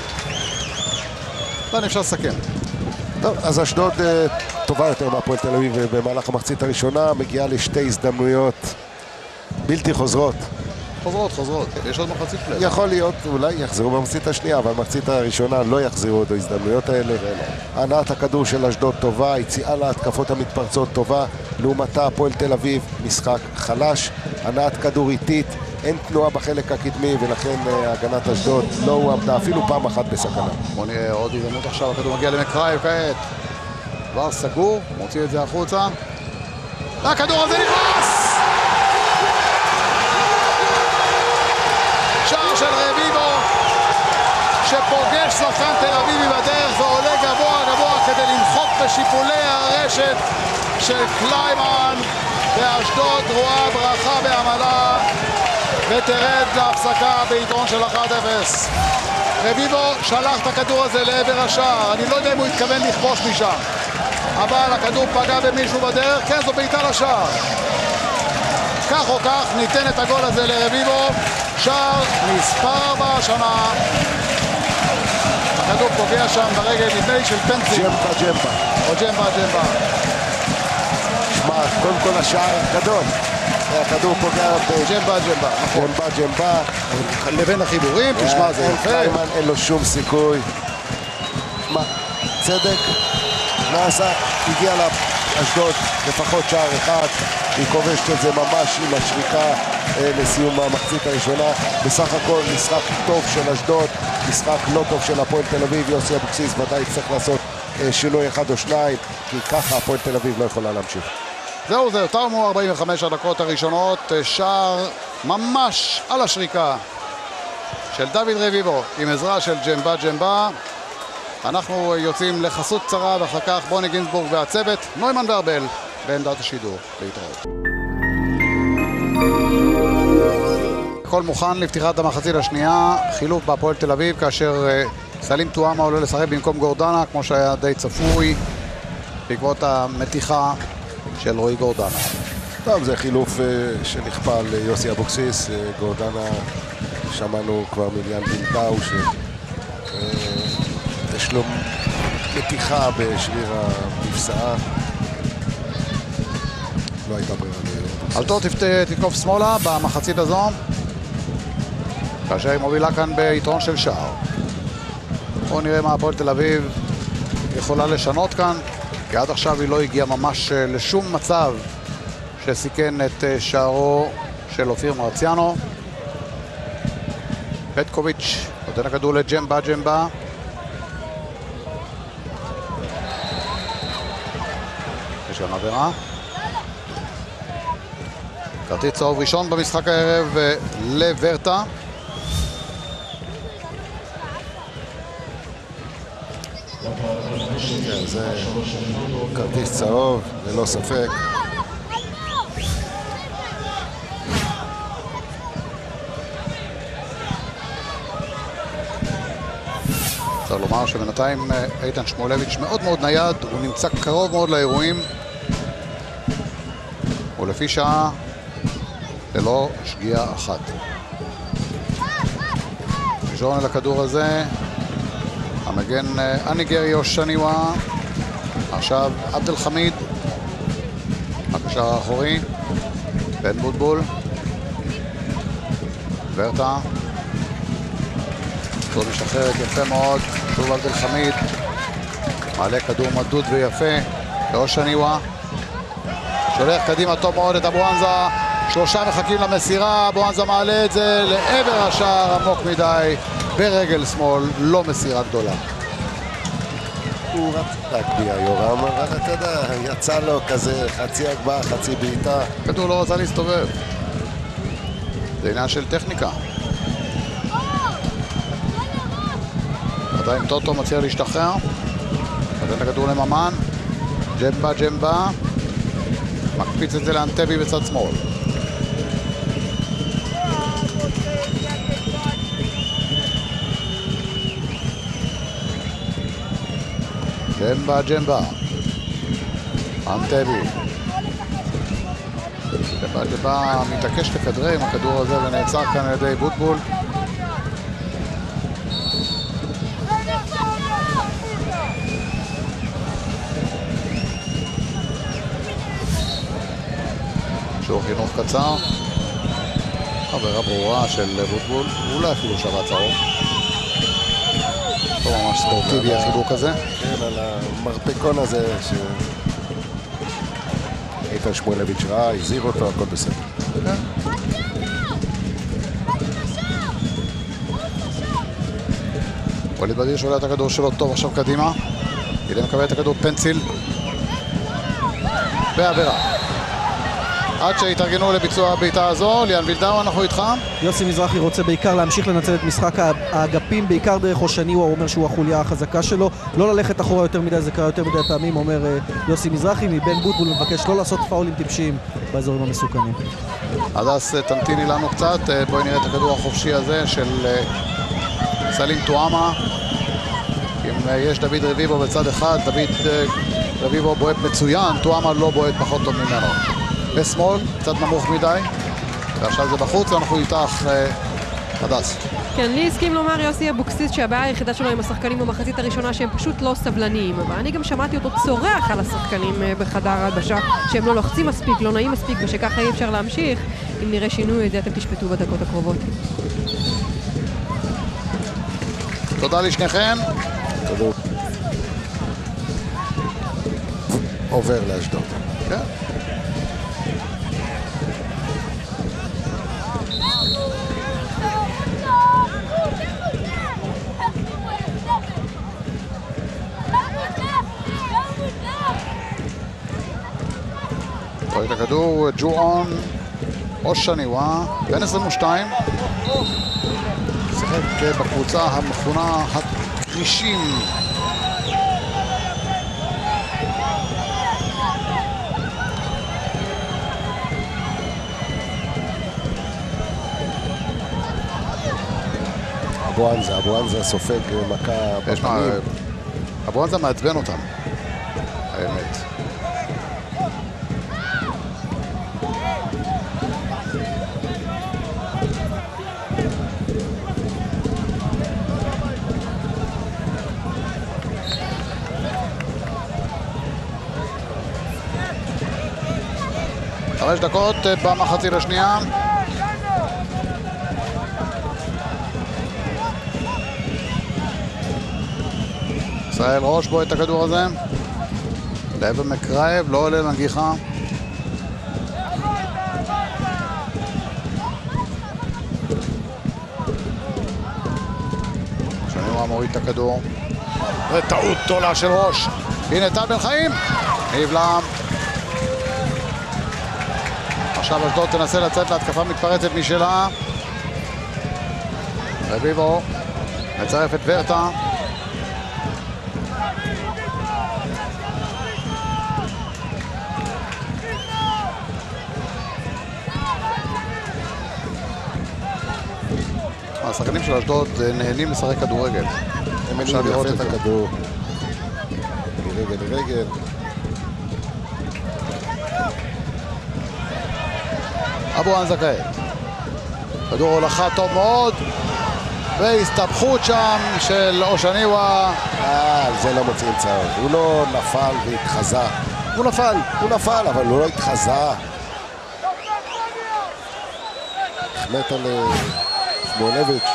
כאן אפשר לסכם. טוב, אז אשדוד טובה יותר מהפועל תל אביב במהלך המחצית הראשונה, מגיעה לשתי הזדמנויות בלתי חוזרות. חוזרות. יש עוד מחצית פלייט. יכול להיות, אולי יחזרו במחצית השנייה, אבל במחצית הראשונה לא יחזרו עוד ההזדמנויות האלה. הנעת הכדור של אשדוד טובה, יציאה להתקפות המתפרצות טובה, לעומתה הפועל תל אביב משחק חלש, הנעת כדור איטית, אין תנועה בחלק הקדמי, ולכן הגנת אשדוד לא הועמדה אפילו פעם אחת בסכנה. בוא נראה עוד הזדמנות עכשיו, הכדור מגיע למקראי כעת. כבר סגור, מוציא את זה החוצה. הכדור הזה נכנס! שער של רביבו שפוגש שחקן תל אביבי בדרך ועולה גבוה כדי למחוק בשיפולי הרשת של קליימן, ואשדוד רואה ברכה בעמלה ותרד להפסקה ביתרון של 1-0. רביבו שלח את הכדור הזה לעבר השער, אני לא יודע אם הוא התכוון לכבוש משם, אבל הכדור פגע במישהו בדרך. כן, זו בעיטה לשער. כך או כך ניתן את הגול הזה לרביבו, שער מספר 4 השנה. הכדור פוגע שם ברגל, נדמה לי של פנצי ג'מבה או ג'מבה. שמע, קודם כל השער גדול, הכדור פוגע ג'מבה. לבין החיבורים, תשמע, זה יפה. קליימן אין לו שום סיכוי. מה, צדק נעשה, הגיע לאשדוד לפחות שער אחד, היא כובשת את זה ממש עם השריקה לסיום המחצית הראשונה. בסך הכל משחק טוב של אשדוד, משחק לא טוב של הפועל תל אביב. יוסי אבוקסיס ודאי יצטרך לעשות שינוי אחד או שניים, כי ככה הפועל תל אביב לא יכולה להמשיך. זהו, תמו 45 הדקות הראשונות, שער ממש על השריקה של דוד רביבו עם עזרה של ג'מבה. אנחנו יוצאים לחסות קצרה, ואחר כך בוני גינזבורג והצוות, נוימן וארבל בעמדת השידור. להתראות. הכל מוכן לפתיחת המחצית השנייה, חילוף בהפועל תל אביב, כאשר סלים טועמה עולה לשחק במקום גורדנה, כמו שהיה די צפוי בעקבות המתיחה של רועי גורדנה. טוב, זה חילוף שנכפה על יוסי אבוקסיס. גורדנה, שמענו כבר מיליאן בינטאו יש לו מתיחה בשריר המפסעה. לא הייתה ברירה לאבוקסיס. אלתור תתקוף שמאלה במחצית הזו, כאשר היא מובילה כאן ביתרון של שער. בואו נראה מה הפועל תל אביב יכולה לשנות כאן, כי עד עכשיו היא לא הגיעה ממש לשום מצב שסיכן את שערו של אופיר מרציאנו. פטקוביץ' נותן הכדור לג'מבה. יש גם עבירה. כרטיס צהוב ראשון במשחק הערב לוורטה. זה כרטיס צהוב, ללא ספק. צריך לומר שבינתיים איתן שמואלביץ' מאוד מאוד נייד, הוא נמצא קרוב מאוד לאירועים, ולפי שעה ללא שגיאה אחת. ראשון על הכדור הזה, המגן אניגריו שניווה, עכשיו עבד אל חמיד, הקשר האחורי, בן בוטבול, ורטה, זאת משחררת יפה מאוד, שוב עבד אל חמיד, מעלה כדור מדוד ויפה, לא שניווה, שולח קדימה טוב מאוד את אבואנזה, שלושה מחכים למסירה, אבואנזה מעלה את זה לעבר השער עמוק מדי, ברגל שמאל, לא מסירה גדולה. הוא רץ להגביע יורם, אבל אתה יודע, יצא לו כזה חצי הגבהה, חצי בעיטה. כדור לא רצה להסתובב. זה עניין של טכניקה. עדיין טוטו מצליח להשתחרר. נותן את הכדור לממן. ג'מבה. מקפיץ את זה לאנטבי בצד שמאל. ג'מבה אנטבי. ג'מבה מתעקש לכדרר עם הכדור הזה ונעצר כאן על ידי בוטבול. שוב חינוך קצר. חברה ברורה של בוטבול, אולי אפילו שווה צהוב. לא ממש ספורטיבי החיבוק הזה. כן, על המרפקון הזה איתן שמואלביץ' ראה, הזהיר אותו, הכל בסדר. ווליד בדיר שולח את הכדור שלו טוב עכשיו קדימה. גילי מקבל את הכדור פנציל. בעבירה. עד שהתארגנו לביצוע הבעיטה הזו, ליאן וילדאו, אנחנו איתך. יוסי מזרחי רוצה בעיקר להמשיך לנצל את משחק האגפים, בעיקר דרך אושני, הוא אומר שהוא החוליה החזקה שלו, לא ללכת אחורה יותר מדי, זה קרה יותר מדי פעמים, אומר יוסי מזרחי. מבן בוטבול מבקש לא לעשות פאולים טיפשיים באזורים המסוכנים. אז תמתיני לנו קצת, בואי נראה את הכדור החופשי הזה של סלים טועמה. אם יש דוד רביבו בצד אחד, דוד רביבו בועט מצוין, טועמה לא בועט פחות טוב ממנו. בשמאל, קצת נמוך מדי, ועכשיו זה בחוץ, ואנחנו איתך, הדס. כן, לי הסכים לומר יוסי אבוקסיס שהבעיה היחידה שלו עם השחקנים במחצית הראשונה שהם פשוט לא סבלניים, אבל אני גם שמעתי אותו צורח על השחקנים בחדר ההלבשה שהם לא לוחצים מספיק, לא נעים מספיק, ושככה אי אפשר להמשיך. אם נראה שינוי את זה אתם תשפטו בדקות הקרובות. תודה לשניכם. כדור עובר לאשדוד. כן. רואה את הכדור, ג'ואן אושני, בן 22, שיחק בקבוצה המכונה הקרישים. אבואנזה סופג מכה בפנים. אבואנזה מעצבן אותם, האמת. חמש דקות במחצית השנייה. ישראל ראש בו את הכדור הזה. לעבר מקרייב, לא עולה לנגיחה. שניורה מוריד את הכדור. וטעות גדולה של ראש. הנה טל בן חיים. נבלם. עכשיו אשדוד תנסה לצאת להתקפה מתפרצת משלה. רביבו מצרף את ורטה. השחקנים של אשדוד נהנים לשחק כדורגל. הם אפשר לראות את הכדור מרגל לרגל. אבואנזה כעת. כדור הולכה טוב מאוד, והסתבכות שם של אושניווה. על זה לא מוציאים צהוב. הוא לא נפל והתחזה. הוא נפל, אבל הוא לא התחזה. החמאת על שמואלביץ'.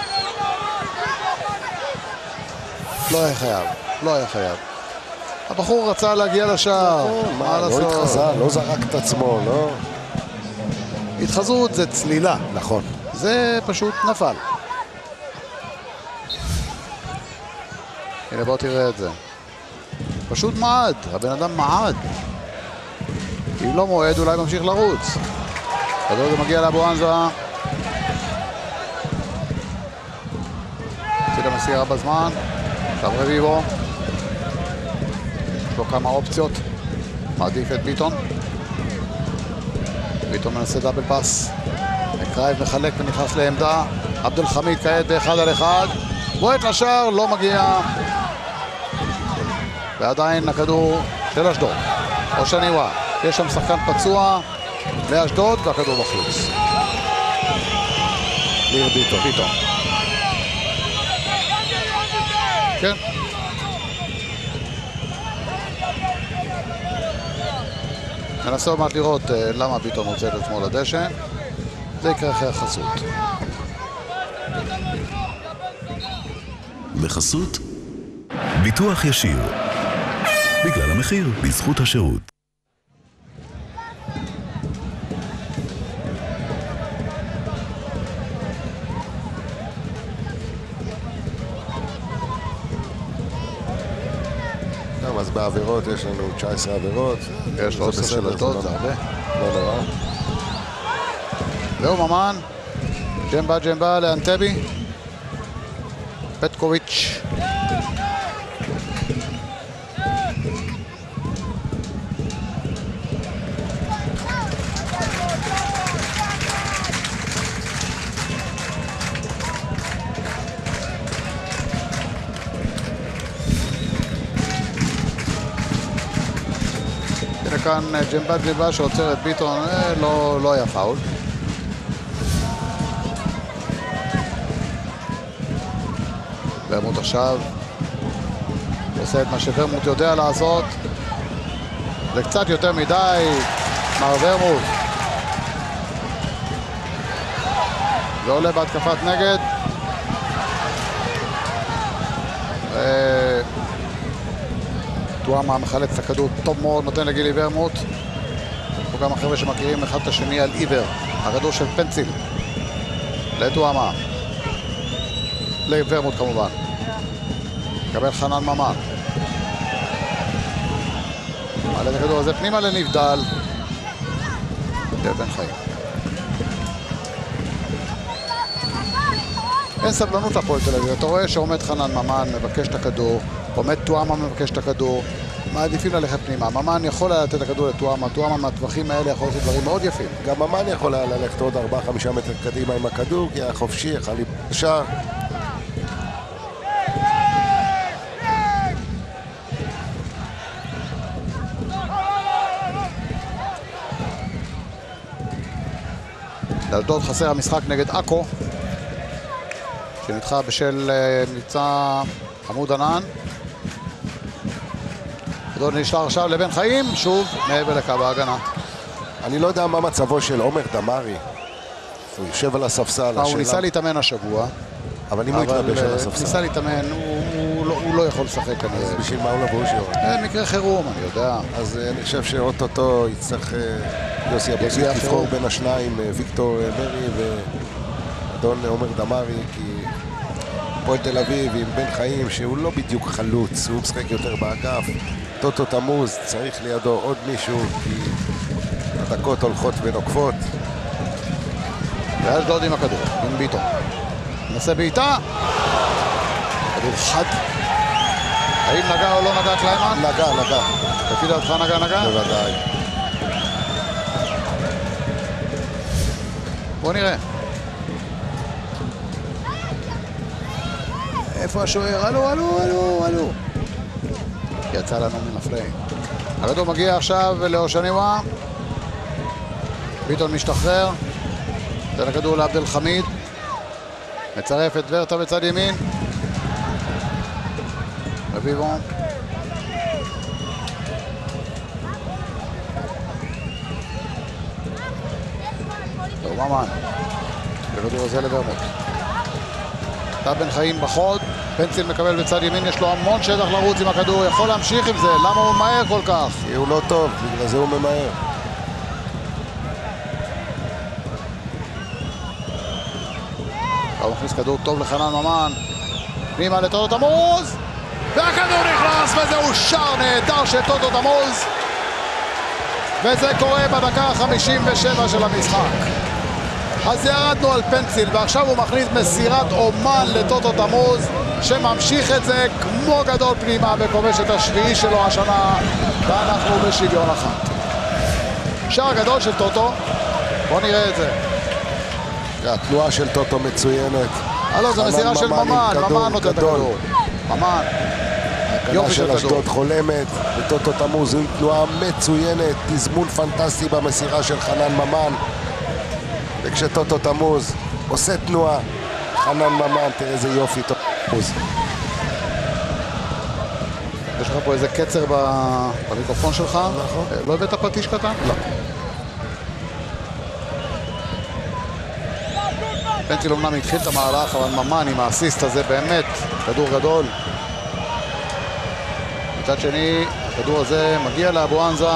לא היה חייב. הבחור רצה להגיע לשער. מה לעשות? לא התחזה, לא זרק את עצמו, לא? התחזות זה צלילה. נכון. זה פשוט נפל. הנה בוא תראה את זה. פשוט מעד, הבן אדם מעד. אם לא מועד אולי ממשיך לרוץ. כדור זה מגיע לאבואנזה. הציל המסירה בזמן. עכשיו רביבו. יש לו כמה אופציות. מעדיף את ביטון. ביטון מנסה דאבל פס. מקרייב מחלק ונכנס לעמדה. עבדול חמיד כעת באחד על אחד. בועט לשער, לא מגיע. ועדיין הכדור של אשדוד. אושניווה, יש שם שחקן פצוע לאשדוד והכדור בחוץ. ניר ביטון. כן. ננסה עוד מעט לראות למה ביטון רוצה את עצמו לדשא. זה יקרה אחרי החסות. בחסות ביטוח ישיר. בגלל המחיר, בזכות השירות. אז בעבירות יש לנו 19 עבירות. יש 13 של אשדוד, זה הרבה. לא נורא. זהו ממן. ג'מבה לאנטבי. פטקוביץ'. כאן ג'מבה שעוצר את ביטון, לא היה פאול. ורמוט עכשיו עושה את מה שוורמוט יודע לעשות. זה קצת יותר מדי, מר ורמוט. זה עולה בהתקפת נגד. טועמה מחלץ את הכדור טוב מאוד, נותן לגילי ורמוט. פה גם החבר'ה שמכירים אחד את השני על עיוור. הכדור של פנציל לטועמה, לוורמוט כמובן. מקבל חנן ממן, מעלה את הכדור הזה פנימה לנבדל בן חיים. אין סבלנות לפועל תל אביב. אתה רואה שעומד חנן ממן מבקש את הכדור, עומד טועמה מבקש את הכדור, מעדיפים ללכת פנימה. ממן יכול לתת את הכדור לטועמה, טועמה מהטווחים האלה יכול לעשות דברים מאוד יפים. גם ממן יכול ללכת עוד 4-5 מטר קדימה עם הכדור, כי היה חופשי, יכל להיפשע. לאשדוד חסר המשחק נגד עכו, שנדחה בשל מבצע עמוד ענן. כדור נשלח עכשיו לבן חיים, שוב מעבר לקו ההגנה. אני לא יודע מה מצבו של עומר דמרי. הוא יושב על הספסל. הוא ניסה להתאמן השבוע. אבל אם הוא יתלבש על הספסל. ניסה להתאמן, הוא לא יכול לשחק כנראה. אז בשביל מה הוא לבוש? זה מקרה חירום, אני יודע. אז אני חושב שאוטוטו יצטרך יוסי אבוקסיס לבחור בין השניים, ויקטור מרי ואדון עומר דמרי, כי פועל תל אביב עם בן חיים שהוא לא בדיוק חלוץ, הוא משחק יותר באגף. טוטו תמוז צריך לידו עוד מישהו, כי הדקות הולכות ונוקפות. ואשדוד עם הכדור, עם ביטון. ננסה בעיטה. כדור חד. האם נגע או לא נגע קליימן? נגע. לפי דעתך נגע? בוודאי. בוא נראה. איפה השוער? אלו. יצא לנו מנפלי. הכדור מגיע עכשיו לאושניווה. ביטון משתחרר. נותן הכדור לעבדל חמיד. מצרף את ורטה בצד ימין. רביבו. טוב, ממן. הכדור הזה לוורמוט. אתה בן חיים בחוד. פנציל מקבל בצד ימין, יש לו המון שטח לרוץ עם הכדור, יכול להמשיך עם זה. למה הוא ממהר כל כך? כי הוא לא טוב, בגלל זה הוא ממהר. הוא מכניס כדור טוב לחנן ממן. פנימה לטוטו תמוז. והכדור נכנס, וזהו שער נהדר של טוטו תמוז. וזה קורה בדקה ה-57 של המשחק. אז ירדנו על פנציל, ועכשיו הוא מכניס מסירת אומן לטוטו תמוז, שממשיך את זה כמו גדול פנימה וכובש את השביעי שלו השנה, ואנחנו בשוויון אחת. שער גדול של טוטו, בוא נראה את זה. התנועה של טוטו מצוינת. זו מסירה של ממן, ממן נותן את הכדור. ממן. ההגנה של אשדוד חולמת, וטוטו תמוז עם תנועה מצוינת, תזמון פנטסטי במסירה של חנן ממן. וכשטוטו תמוז עושה תנועה, חנן ממן, תראה איזה יופי טוטו תמוז. יש לך פה איזה קצר במיקרופון שלך? נכון. לא הבאת פטיש קטן? לא. פנטיל אומנם התחיל את המהלך, אבל ממן עם האסיסט הזה באמת כדור גדול. מצד שני, הכדור הזה מגיע לאבואנזה.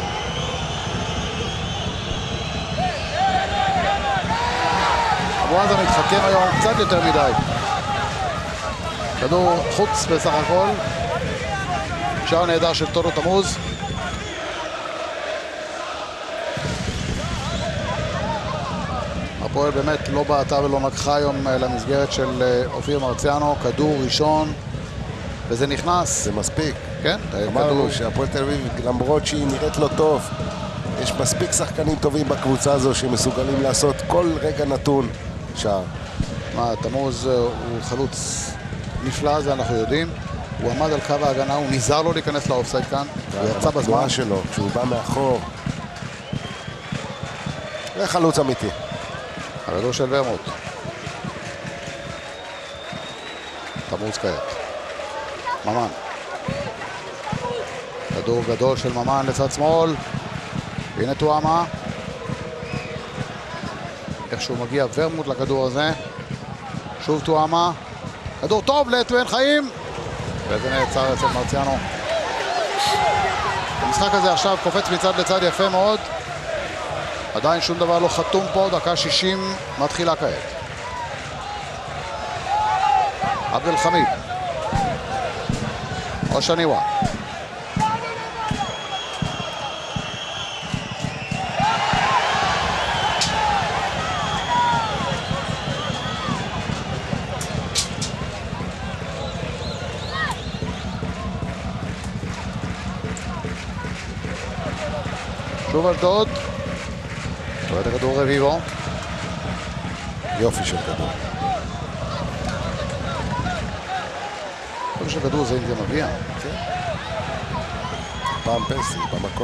אבואנזה מתחכם היום קצת יותר מדי. כדור חוץ בסך הכל. שער נהדר של טוטו תמוז. הפועל באמת לא בעטה ולא נגחה היום למסגרת של אופיר מרציאנו. כדור ראשון וזה נכנס. זה מספיק. כן? אמרנו שהפועל תל אביב, למרות שהיא נראית לא טוב, יש מספיק שחקנים טובים בקבוצה הזו שמסוגלים לעשות כל רגע נתון שער. תמוז הוא חלוץ נפלא, זה אנחנו יודעים. הוא עמד על קו ההגנה, הוא נזהר לו להיכנס לאופסייד כאן. הוא יצא בזמן. התנועה שלו, כשהוא בא מאחור. זה חלוץ אמיתי. הכדור של ורמוט. תמוז כעת. ממן. כדור גדול של ממן לצד שמאל. הנה טועמה. איכשהו מגיע ורמוט לכדור הזה. שוב טועמה. כדור טוב לטוען חיים. וזה נעצר אצל מרציאנו. המשחק הזה עכשיו קופץ מצד לצד יפה מאוד. עדיין שום דבר לא חתום פה, דקה 60 מתחילה כעת. עבד אל חמיד. אושניווה. שוב אשדוד. רואה את הכדור רביבו. יופי של כדור. יופי של כדור זה אם זה מגיע. פעם פסי במקום.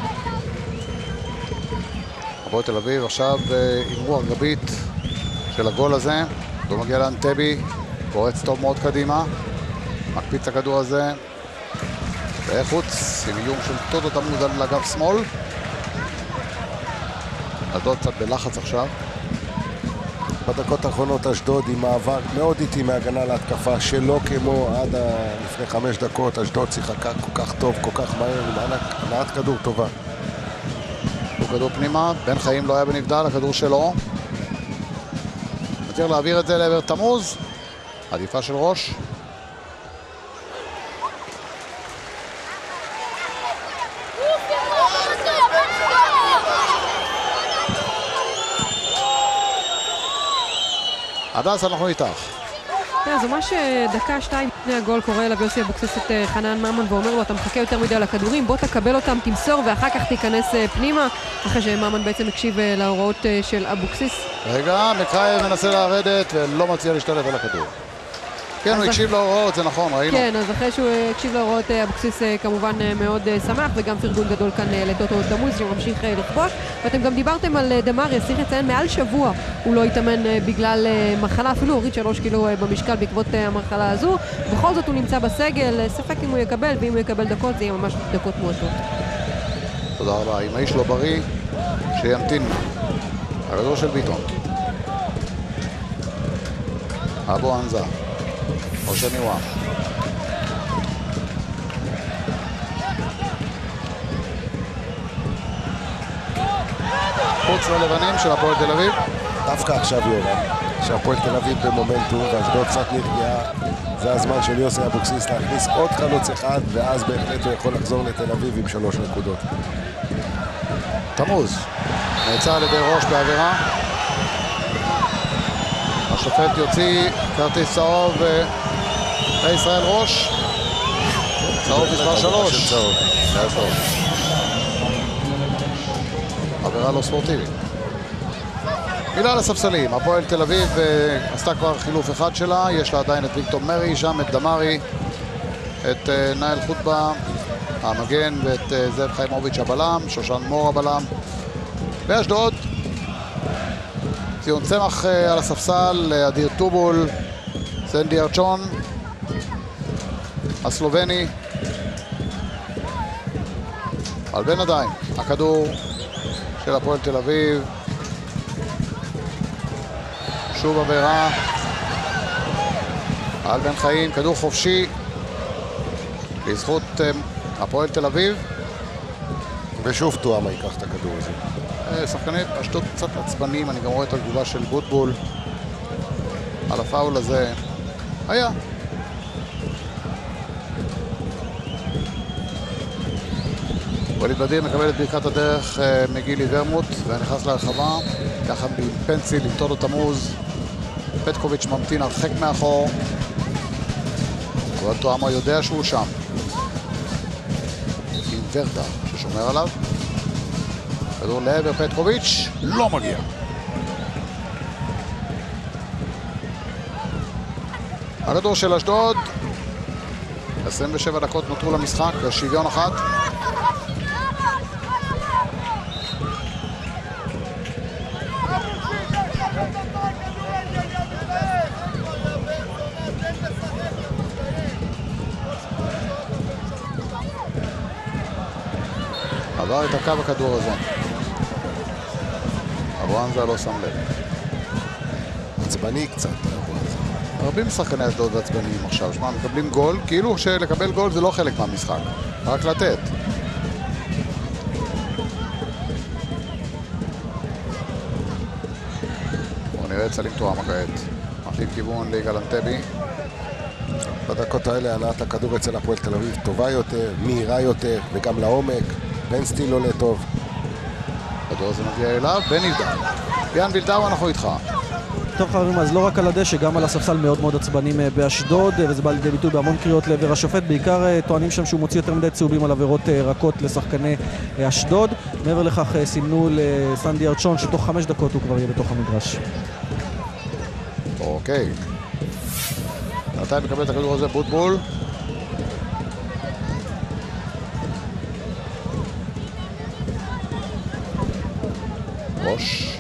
הפועל תל אביב עכשיו עם רוח גבית של הגול הזה. הוא מגיע לאנטבי. פורץ טוב מאוד קדימה. מקפיץ הכדור הזה. בחוץ עם איום של טוטו תמוז על אגף שמאל. אשדוד קצת בלחץ עכשיו. בדקות האחרונות אשדוד עם מעבר מאוד איטי מהגנה להתקפה, שלא כמו עד לפני 5 דקות. אשדוד שיחקה כל כך טוב, כל כך מהר, עם הנעת כדור טובה. הוא כדור פנימה, בן חיים לא היה בנבדל, הכדור שלו. מצליח להעביר את זה לעבר תמוז. עדיפה של ראש. הדס, אנחנו איתך. זה ממש דקה 2 לפני הגול קורא אליו יוסי אבוקסיס את חנן ממן ואומר לו, אתה מחכה יותר מדי על הכדורים, בוא תקבל אותם, תמסור ואחר כך תיכנס פנימה, אחרי שממן בעצם הקשיב להוראות של אבוקסיס. רגע, מקייב מנסה לרדת ולא מציע להשתלט על הכדור. כן, הוא הקשיב להוראות, זה נכון, ראינו. כן, אז אחרי שהוא הקשיב להוראות, אבוקסיס כמובן מאוד שמח, וגם פרגון גדול כאן לטוטו תמוז, שממשיך לכבוש. ואתם גם דיברתם על דמרי, צריך לציין, מעל שבוע הוא לא התאמן בגלל מחלה, אפילו הוריד 3 קילו במשקל בעקבות המחלה הזו. בכל זאת הוא נמצא בסגל, ספק אם הוא יקבל, ואם הוא יקבל דקות, זה יהיה ממש דקות מועטות. תודה רבה. אם האיש לא בריא, שימתין. הכדור של ביטון. אבואנזה. אושניווה. חוץ ללבנים של הפועל תל אביב. דווקא עכשיו יורם, שהפועל תל אביב במומנטום ואשדוד קצת נרגעה, זה הזמן של יוסי אבוקסיס להכניס עוד חלוץ אחד, ואז בהחלט הוא יכול לחזור לתל אביב עם 3 נקודות. תמוז נעצר על ידי ראש בעבירה. השופט יוציא כרטיס צהוב לישראל ראש. צהוב מספר 3. עבירה לא ספורטיבית. מילה לספסלים, הפועל תל אביב עשתה כבר חילוף אחד שלה, יש לה עדיין את ויקטור מרי, שם את דמרי את נאיל חוטבה המגן ואת זאב חיימוביץ' הבלם, שושן מור הבלם. באשדוד ציון צמח על הספסל, אדיר טובול, סנדי ארצ'ון הסלובני. על בינתיים הכדור של הפועל תל אביב, שוב עבירה על בן חיים, כדור חופשי לזכות הפועל תל אביב, ושוב טועמה ייקח את הכדור הזה. שחקני אשדוד קצת עצבנים, אני גם רואה את התגובה של בוטבול על הפאול הזה. היה וליד בדיר מקבל את ברכת הדרך מגילי ורמוט ונכנס להרחבה, ככה עם פנסיל, עם טודו תמוז. פטקוביץ' ממתין הרחק מאחור, אבל טועמה יודע שהוא שם עם ורדה ששומר עליו. כדור לעבר פטקוביץ', לא מגיע. הכדור של אשדוד, 27 דקות נותרו למשחק, בשוויון אחת. עבר את הקו הכדור הזה. אבואנזה לא שם לב. עצבני קצת, אבואנזה. רבים שחקני אשדוד ועצבניים עכשיו. שמע, מקבלים גול, כאילו שלקבל גול זה לא חלק מהמשחק. רק לתת. בואו נראה את סלים טועמה כעת. מחליף כיוון ליגאל אנטבי. בדקות האלה הנעת הכדור אצל הפועל תל אביב טובה יותר, מהירה יותר, וגם לעומק. בן סטיל עולה טוב. הכדור הזה מגיע אליו, בן ידע. ביאן וילדאו, אנחנו איתך. טוב חברים, אז לא רק על הדשא, גם על הספסל מאוד מאוד עצבנים באשדוד, וזה בא לידי ביטוי בהמון קריאות לעבר השופט. בעיקר טוענים שם שהוא מוציא יותר מדי צהובים על עבירות רכות לשחקני אשדוד. מעבר לכך סימנו לסנדי ארצ'ון שתוך 5 דקות הוא כבר יהיה בתוך המגרש. אוקיי. מתי מקבל את הכדור הזה? בוטבול. ראש.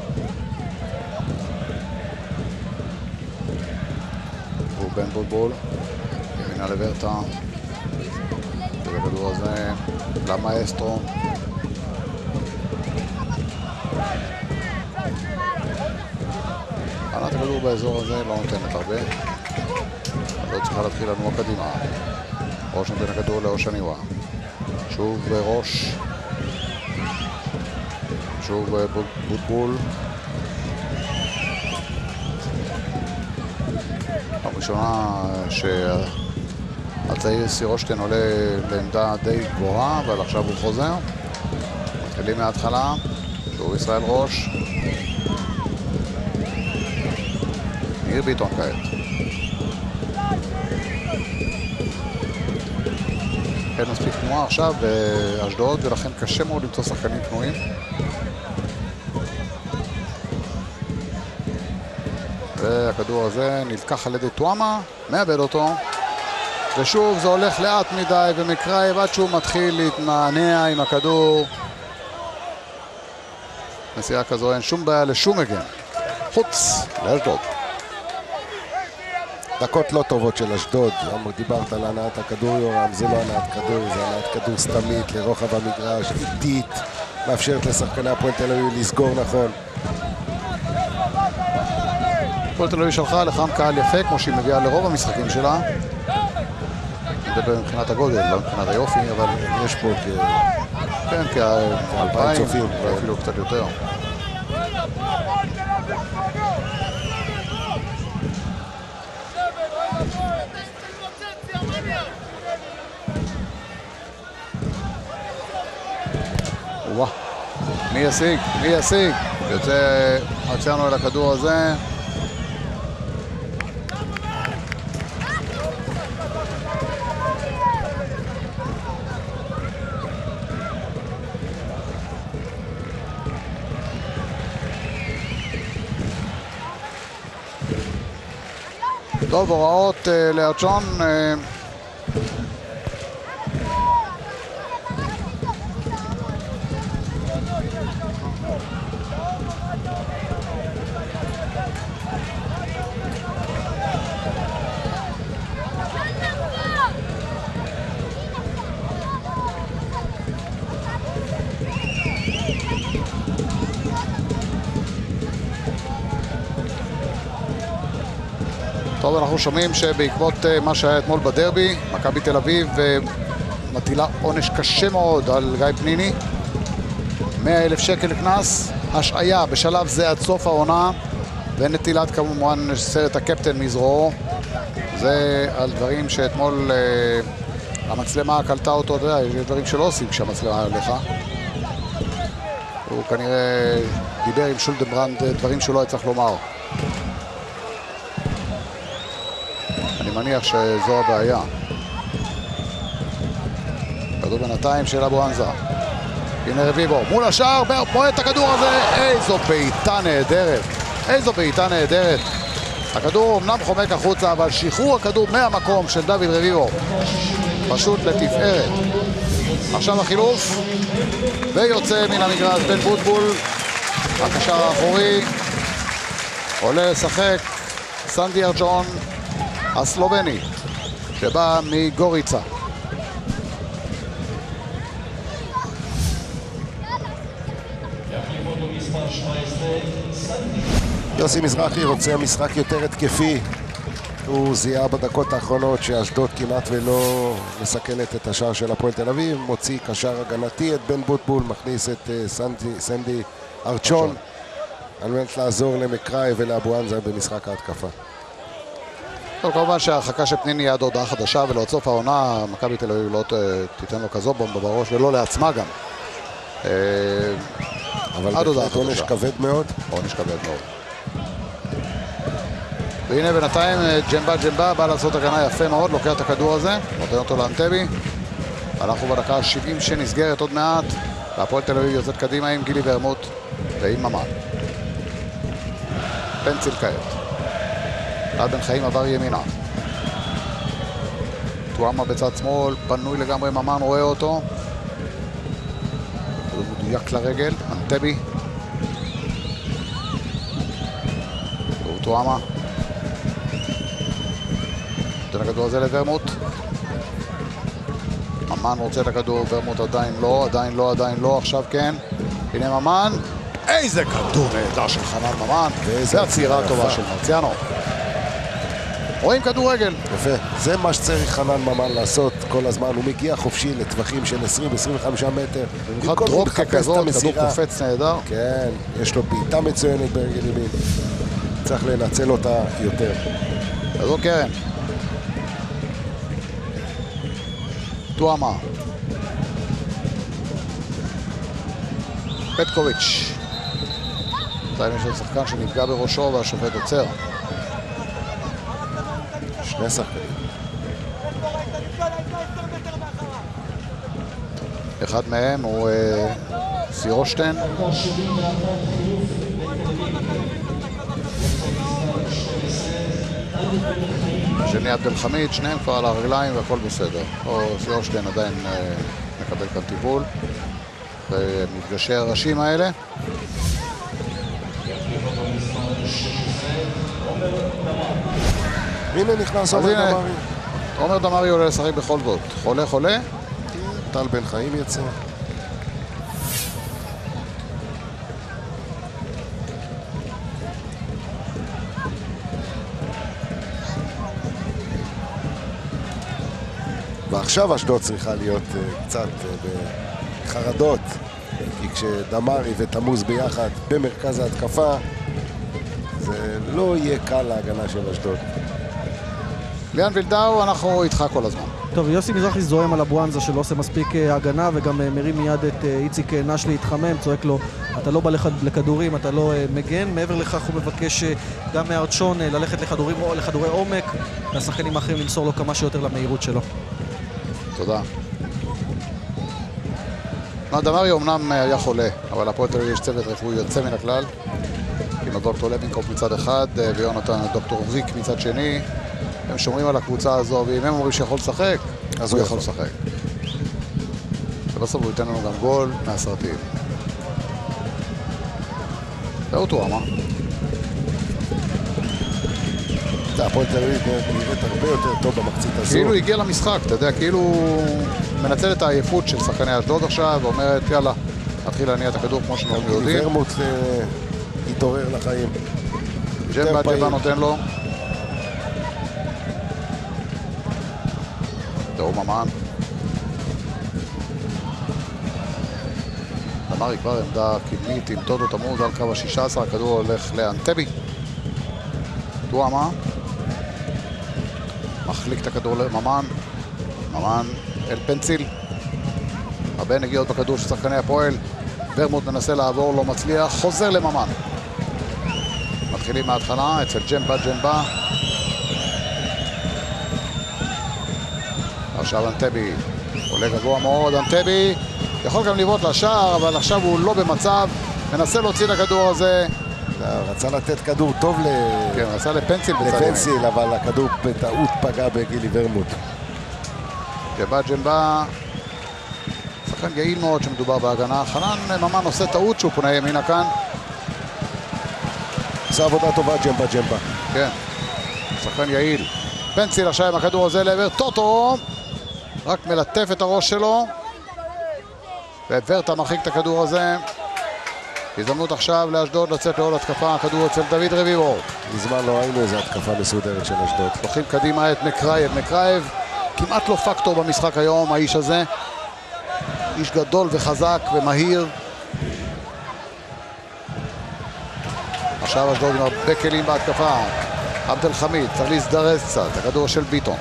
רובן בוטבול. ימינה לברטה. הכדור הזה למאסטרו. ענת הכדור באזור הזה לא נותנת הרבה. לא צריכה להתחיל לנוע קדימה. ראש נותן הכדור לאושניווה. שוב ראש. שוב בוטבול. הראשונה שהצעיר סירושטיין עולה לעמדה די גבוהה, אבל עכשיו הוא חוזר. מתחילים מההתחלה. שוב ישראל ראש. ניר ביטון כעת. אין מספיק תנועה עכשיו באשדוד, ולכן קשה מאוד למצוא שחקנים פנויים. והכדור הזה נלקח על ידי טועמה, מאבד אותו, ושוב זה הולך לאט מדי ומקרייב עד שהוא מתחיל להתמענע עם הכדור. מסירה כזו אין שום בעיה לשום מגן. חוץ לאשדוד. דקות לא טובות של אשדוד. דיברת על הנעת הכדור, יורם, זה לא הנעת כדור, זה הנעת כדור סתמית לרוחב המגרש, איטית, מאפשרת לשחקני הפועל תל אביב לסגור נכון. הפועל תל אביב שלחה לכאן קהל יפה, כמו שהיא מביאה לרוב המשחקים שלה. מדבר מבחינת הגודל, לא מבחינת היופי, אבל יש פה כן, כ-2,000 צופים, ואפילו קצת יותר. וואו, מי ישיג? מי ישיג? יוצא מרציאנו אל הכדור הזה. טוב, הוראות לארצ'ון טוב, אנחנו שומעים שבעקבות מה שהיה אתמול בדרבי, מכבי תל אביב מטילה עונש קשה מאוד על גיא פניני. 100,000 שקל קנס, השעיה בשלב זה עד סוף העונה, ונטילת כמובן סרט הקפטן מזרועו. זה על דברים שאתמול המצלמה קלטה אותו, אתה יודע, יש דברים שלא עושים כשהמצלמה עליך. הוא כנראה דיבר עם שולדנברנד דברים שהוא לא יצטרך לומר. אני מניח שזו הבעיה. כדור בינתיים של אבו ענזה. הנה רביבו, מול השער, פועט את הכדור הזה. איזו בעיטה נהדרת. איזו בעיטה נהדרת. הכדור אמנם חומק החוצה, אבל שחרור הכדור מהמקום של דוד רביבו פשוט לתפארת. עכשיו החילוף, ויוצא מן המגרש בן בוטבול, הקשר האחורי, עולה לשחק סנדי ארג'ון הסלובני, שבא מגוריצה. יוסי מזרחי רוצה משחק יותר התקפי. הוא זיהה בדקות האחרונות שאשדוד כמעט ולא מסכנת את השער של הפועל תל אביב, מוציא קשר הגנתי את בן בוטבול, מכניס את סנדי ארצ'ון על מנת לעזור למקראי ולאבו ענזה במשחק ההתקפה. טוב, כמובן שההרחקה של פניני עד הודעה חדשה, ולעד סוף העונה מכבי תל אביב לא תיתן לו כזו בומבה בראש, ולא לעצמה גם. אבל בהחלט עונש כבד מאוד. עונש כבד מאוד. והנה בינתיים ג'מבה בא לעשות הגנה יפה מאוד, לוקח את הכדור הזה, נותן אותו לאנטבי. אנחנו בדקה ה-70 שנסגרת עוד מעט, והפועל תל אביב יוצאת קדימה עם גילי ורמוט ועם ממן. פנציל כעת. עד בן חיים עבר ימינה. טואמה בצד שמאל, פנוי לגמרי, ממן רואה אותו. הוא מדויק לרגל, אנטבי. והוא טואמה. נותן הכדור הזה לוורמוט. ממן רוצה את הכדור, ורמוט עדיין לא, עכשיו כן. הנה ממן. איזה כדור נהדר של חנן ממן. זה הצעירה הטובה של מרציאנו. רואים כדורגל. יפה. זה מה שצריך חנן ממן לעשות כל הזמן. הוא מגיע חופשי לטווחים של 20-25 מטר. במיוחד דרופ ככזאת, כדור קופץ נהדר. כן, יש לו בעיטה מצוינת ברגל ימין. צריך לנצל אותה יותר. כזו קרן. טואמה. פטקוביץ'. בינתיים יש לו שחקן שנפגע בראשו והשופט עוצר. שני שחקנים. אחד מהם הוא סירושטיין. השני עבד אל חמיד, שניהם כבר על הרגליים והכל בסדר. או סירושטיין עדיין מקבל כאן טיפול במפגשי הראשים האלה. הנה נכנס עומר דמרי. עומר דמרי עולה לשחק בכל זאת. חולה. טל בן חיים יצא. ועכשיו אשדוד צריכה להיות קצת בחרדות, כי כשדמרי ותמוז ביחד במרכז ההתקפה, זה לא יהיה קל להגנה של אשדוד. ליאן וילדאו, אנחנו איתך כל הזמן. טוב, יוסי מזרחי זוהם על אבו ענזה שלא עושה מספיק הגנה, וגם מרים מיד את איציק נש להתחמם, צועק לו, אתה לא בא לכדורים, אתה לא מגן. מעבר לכך הוא מבקש גם מארצ'ון ללכת לכדורים או לכדורי עומק, והשחקנים האחרים למסור לו כמה שיותר למהירות שלו. תודה. דמרי אומנם היה חולה, אבל הפועל תל אביב יש צוות רפואי יוצא מן הכלל, עם הדוקטור לוינקופ מצד אחד ויונתן דוקטור ריק מצד שני. הם שומרים על הקבוצה הזו, ואם הם אומרים שיכול לשחק, אז הוא יכול לשחק. ובסוף הוא ייתן לנו גם גול מהסרטים. זהו טועמה. הפועל תל אביב נראית הרבה יותר טוב במחצית הזו. כאילו הגיע למשחק, אתה יודע, כאילו מנצל את העייפות של שחקני אשדוד עכשיו, ואומרת, יאללה, נתחיל להניע את הכדור כמו שאנחנו יודעים. ורמוט התעורר לחיים. ג'מבה נותן לו. טוב ממן. דמרי כבר עמדה קדמית עם טוטו תמוז על קו ה-16, הכדור הולך לאנטבי. טועמה מחליק את הכדור לממן. ממן אל פנציל. הרבה נגיעות בכדור של שחקני הפועל. ורמוט מנסה לעבור, לא מצליח, חוזר לממן. מתחילים מההתחלה אצל ג'מבה. עכשיו אנטבי עולה גבוה מאוד, אנטבי יכול גם לבעוט לשער, אבל עכשיו הוא לא במצב, מנסה להוציא את הכדור הזה. רצה לתת כדור טוב כן, רצה לפנציל בצד לפנציל, אבל הכדור בטעות פגע בגילי ורמוט. ג'מבה שחקן יעיל מאוד שמדובר בהגנה. חנן ממן עושה טעות שהוא פונה ימינה כאן. עושה עבודה טובה ג'מבה. כן, שחקן יעיל. פנציל עכשיו עם הכדור הזה לעבר טוטו, רק מלטף את הראש שלו, וורטה מרחיק את הכדור הזה. הזדמנות עכשיו לאשדוד לצאת לעוד התקפה, הכדור אצל דוד רביבו. מזמן לא היינו איזו התקפה מסודרת של אשדוד. לוקחים קדימה את מקרייב, כמעט לא פקטור במשחק היום האיש הזה. איש גדול וחזק ומהיר. עכשיו אשדוד עם הרבה כלים בהתקפה. עבד אל חמיד צריך להזדרז קצת, הכדור של ביטון.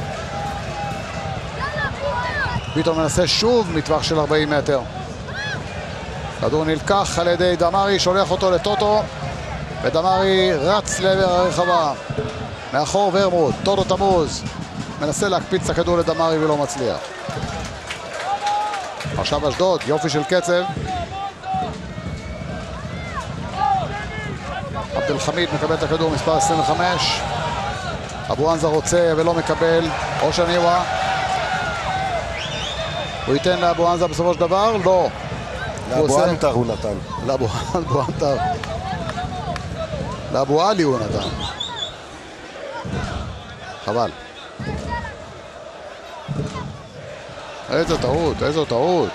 ביטון מנסה שוב מטווח של 40 מטר. כדור נלקח על ידי דמרי, שולח אותו לטוטו, ודמרי רץ לעבר הרחבה. מאחור ורמוט, טוטו תמוז מנסה להקפיץ את הכדור לדמרי ולא מצליח. עכשיו אשדוד, יופי של קצב. עבד אל חמיד מקבל את הכדור מספר 25. אבו ענזה רוצה ולא מקבל. אושן ניווה. הוא ייתן לאבו ענזה בסופו של דבר? לא. לאבו ענתר הוא נתן. לאבו עלי הוא נתן. חבל. איזו טעות.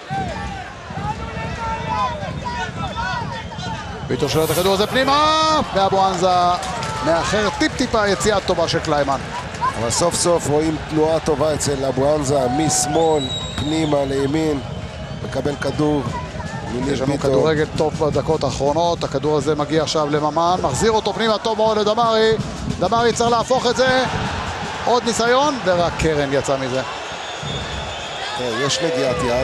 ביטון שולח את הכדור הזה פנימה, ואבו ענזה מאחר טיפה יציאה טובה של קליימן. אבל סוף סוף רואים תנועה טובה אצל אבו ענזה, משמאל, פנימה, לימין, מקבל כדור. יש לנו כדורגל טוב בדקות האחרונות, הכדור הזה מגיע עכשיו לממן, מחזיר אותו פנימה טוב מאוד לדמרי, דמרי צריך להפוך את זה, עוד ניסיון, ורק קרן יצא מזה. יש נגיעת יד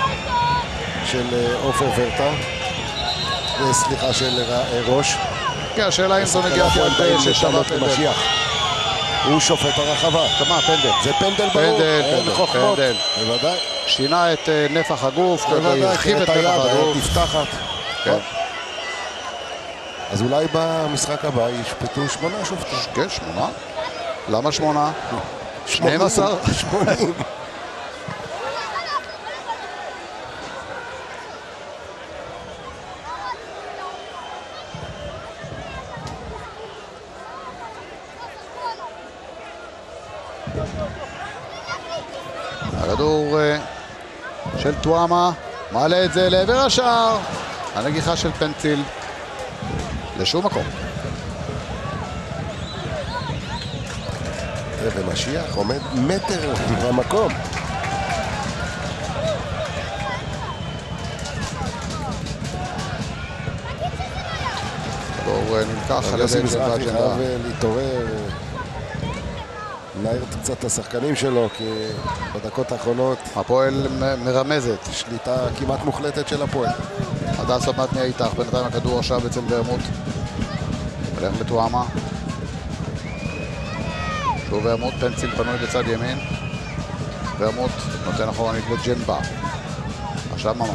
של עופר ורטה, סליחה, של ראש. כן, השאלה אם זו נגיעת יד ששווה פנדל. הוא שופט הרחבה. מה, פנדל? זה פנדל ברור, אין חוכמות. בוודאי. שינה את נפח הגוף, הרחיב את נפח הגוף. תפתחת. כן. אז אולי במשחק הבא ישפטו 8 שופטים. כן, 8. למה 8? 12? 80. הכדור של טועמה, מעלה את זה לעבר השער. הנגיחה של פנציל לשום מקום. ומשיח עומד מטר במקום. הכדור נלקח על ידי מזרחי, חייב להתעורר, להעיר קצת את השחקנים שלו, כי בדקות האחרונות הפועל מרמזת. שליטה כמעט מוחלטת של הפועל. הדס עוד מעט נהיה איתך, בינתיים הכדור עכשיו אצל ורמוט. הולך לטועמה. שוב ורמוט, פנציל פנוי בצד ימין. ורמוט נותן אחורנית לג'מבה. עכשיו ממ"ד.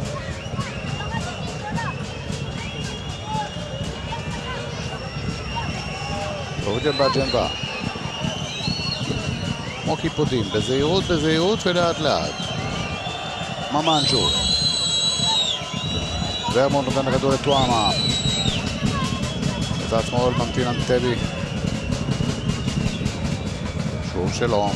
שוב ג'מבה. כמו קיפודים, בזהירות ולאט לאט. ממן שוב. ורמוט נותן לכדור לטועמה. בצד שמאל ממתין אנטבי. שוב שלו.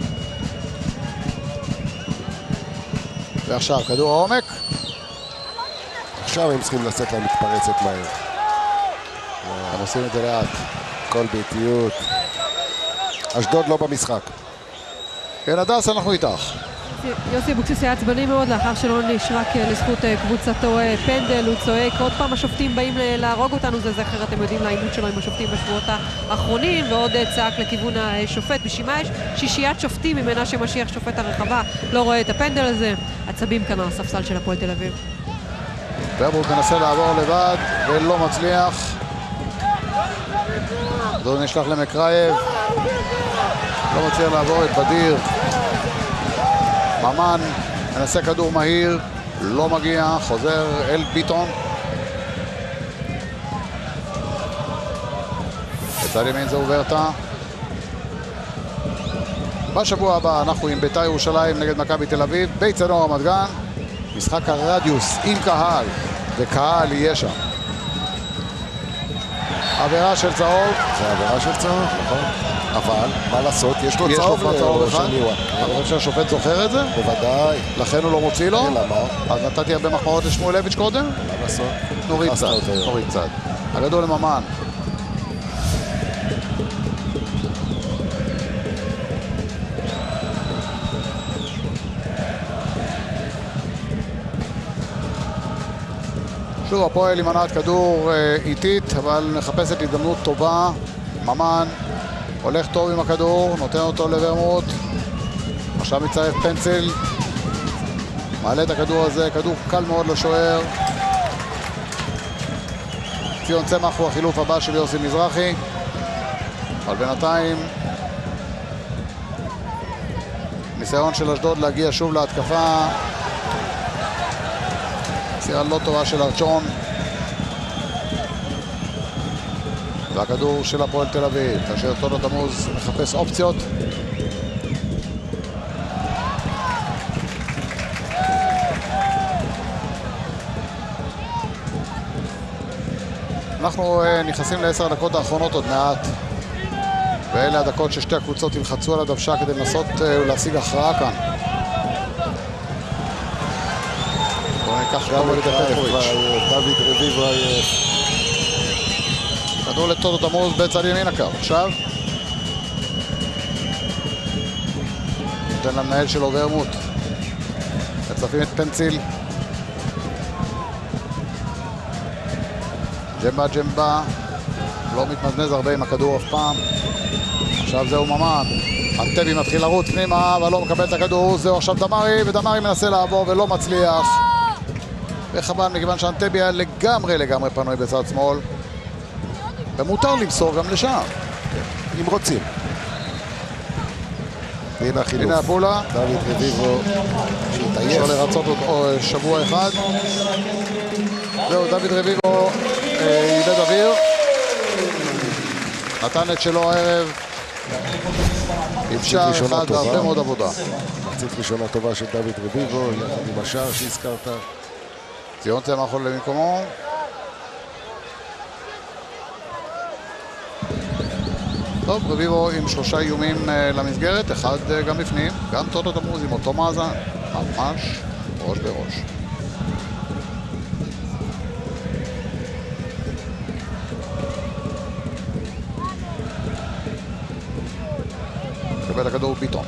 ועכשיו כדור העומק. עכשיו הם צריכים לצאת להם מתפרצת מהר. הם עושים את זה לאט. כל ביתיות. אשדוד לא במשחק. כן, הדס, אנחנו איתך. יוסי אבוקסיס היה עצבני מאוד לאחר שלא נשרק לזכות קבוצתו פנדל, הוא צועק עוד פעם השופטים באים להרוג אותנו, זה זכר אתם יודעים לעימות שלו עם השופטים בשבועות האחרונים, ועוד צעק לכיוון השופט. בשימה יש שישיית שופטים, ממנה שמשיח שופט הרחבה לא רואה את הפנדל הזה. עצבים כאן על הספסל של הפועל תל אביב. ורמוט מנסה לעבור לבד ולא מצליח. כדור נשלח למקרייב, לא מצליח לעבור את בדיר. ממן מנסה כדור מהיר, לא מגיע, חוזר אל ביטון. בצד ימין זה וברטה. בשבוע הבא אנחנו עם בית"ר ירושלים נגד מכבי תל אביב באצטדיון רמת גן. משחק הרדיוס עם קהל, וקהל יהיה שם. עבירה של צהוב. זה עבירה של צהוב, נכון. אבל, מה לעשות? יש לו צהוב אחד. אני חושב שהשופט זוכר את זה? בוודאי. לכן הוא לא מוציא לו? למה? אז נתתי הרבה מחמאות לשמואלביץ' קודם? מה לעשות? נוריד צד. הגדול לממן. שוב הפועל עם מנת כדור איטית, אבל מחפשת הזדמנות טובה. ממן הולך טוב עם הכדור, נותן אותו לוורמוט. עכשיו מצטרף פנצל. מעלה את הכדור הזה, כדור קל מאוד לשוער. ציון צמח הוא החילוף הבא של יוסי מזרחי. אבל בינתיים ניסיון של אשדוד להגיע שוב להתקפה. מסירה לא טובה של ארצ'ון. והכדור של הפועל תל אביב, כאשר טונו תמוז מחפש אופציות. אנחנו נכנסים ל10 הדקות האחרונות עוד מעט. ואלה הדקות ששתי הקבוצות ילחצו על הדוושה כדי לנסות להשיג הכרעה כאן. בואו ניקח גם על ידי פטרוביץ'. דוד רביבו עייף. כדור לטוטו תמוז בצד ימין הקו. עכשיו נותן למנהל שלו ורמוט. מצפים את פנציל. ג'מבה לא מתמזנז הרבה עם הכדור אף פעם. עכשיו זהו ממן. אנטבי מתחיל לרוץ פנימה אבל לא מקבל את הכדור. זהו עכשיו דמרי, ודמרי מנסה לעבור ולא מצליח. וחבל מכיוון שאנטבי היה לגמרי פנוי בצד שמאל. ומותר למסור גם לשם. אם רוצים. הנה החילוף. הנה הפעולה. דוד רביבו שהתעייף. אפשר לרצות אותו שבוע אחד. זהו, דוד רביבו איבד אוויר. נתן את שלו הערב. אפשר אחד והרבה מאוד עבודה. מחצית ראשונה טובה של דוד רביבו, יחד עם השער שהזכרת. ציון צמח עולה למקומו. טוב, רביבו עם 3 איומים למסגרת, אחד גם בפנים, גם טוטו תמוז עם אותו מאזן, ממש ראש בראש. קבל הכדור ביטון.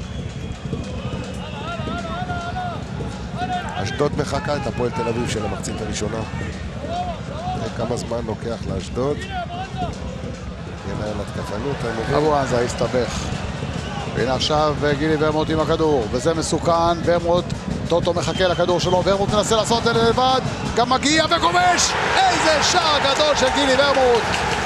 אשדוד מחכה את הפועל תל אביב של המחצית הראשונה. כמה זמן לוקח לאשדוד. ינהל התקפנות. אבו עזה הסתבך. והנה עכשיו גילי ורמוט עם הכדור, וזה מסוכן. ורמוט, טוטו מחכה לכדור שלו, ורמוט מנסה לעשות את זה לבד, גם מגיע וכובש! איזה שער גדול של גילי ורמוט!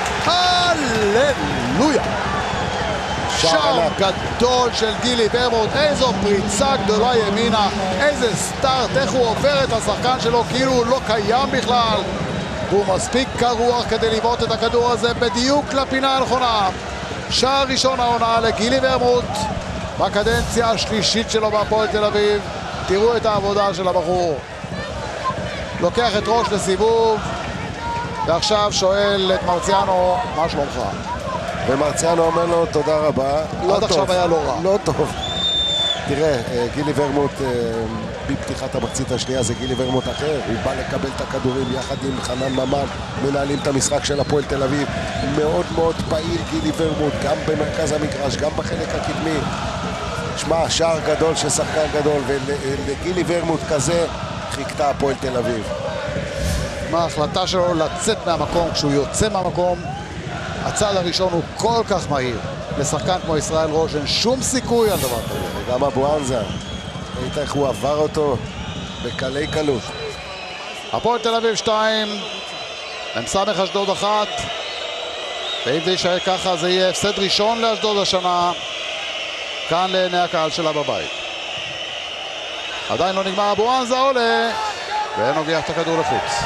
הללויה! שער גדול של גילי ורמוט, איזו פריצה גדולה ימינה, איזה סטארט, איך הוא עובר את השחקן שלו כאילו הוא לא קיים בכלל. הוא מספיק קר רוח כדי לבעוט את הכדור הזה בדיוק לפינה הנכונה. שער ראשון העונה לגילי ורמוט בקדנציה השלישית שלו בהפועל תל אביב. תראו את העבודה של הבחור. לוקח את ראש לסיבוב, ועכשיו שואל את מרציאנו, מה שלומך? ומרציאנו אומר לו תודה רבה. עד עכשיו היה לא רע. לא טוב. תראה, גילי ורמוט בפתיחת המחצית השנייה זה גילי ורמוט אחר. הוא בא לקבל את הכדורים יחד עם חנן ממן, מנהלים את המשחק של הפועל תל אביב. מאוד מאוד פעיל גילי ורמוט, גם במרכז המגרש, גם בחלק הקדמי. שמע, שער גדול של שחקן גדול, ולגילי ורמוט כזה חיכתה הפועל תל אביב. מה ההחלטה שלו לצאת מהמקום? כשהוא יוצא מהמקום, הצעד הראשון הוא כל כך מהיר. לשחקן כמו ישראל ראש אין שום סיכוי על דבר כזה. וגם אבואנזה, ראית איך הוא עבר אותו בקלי קלות. הפועל תל אביב 2, מ"ס אשדוד 1. ואם זה יישאר ככה זה יהיה הפסד ראשון לאשדוד השנה, כאן לעיני הקהל שלה בבית. עדיין לא נגמר, אבואנזה עולה ונוגח את הכדור לחוץ.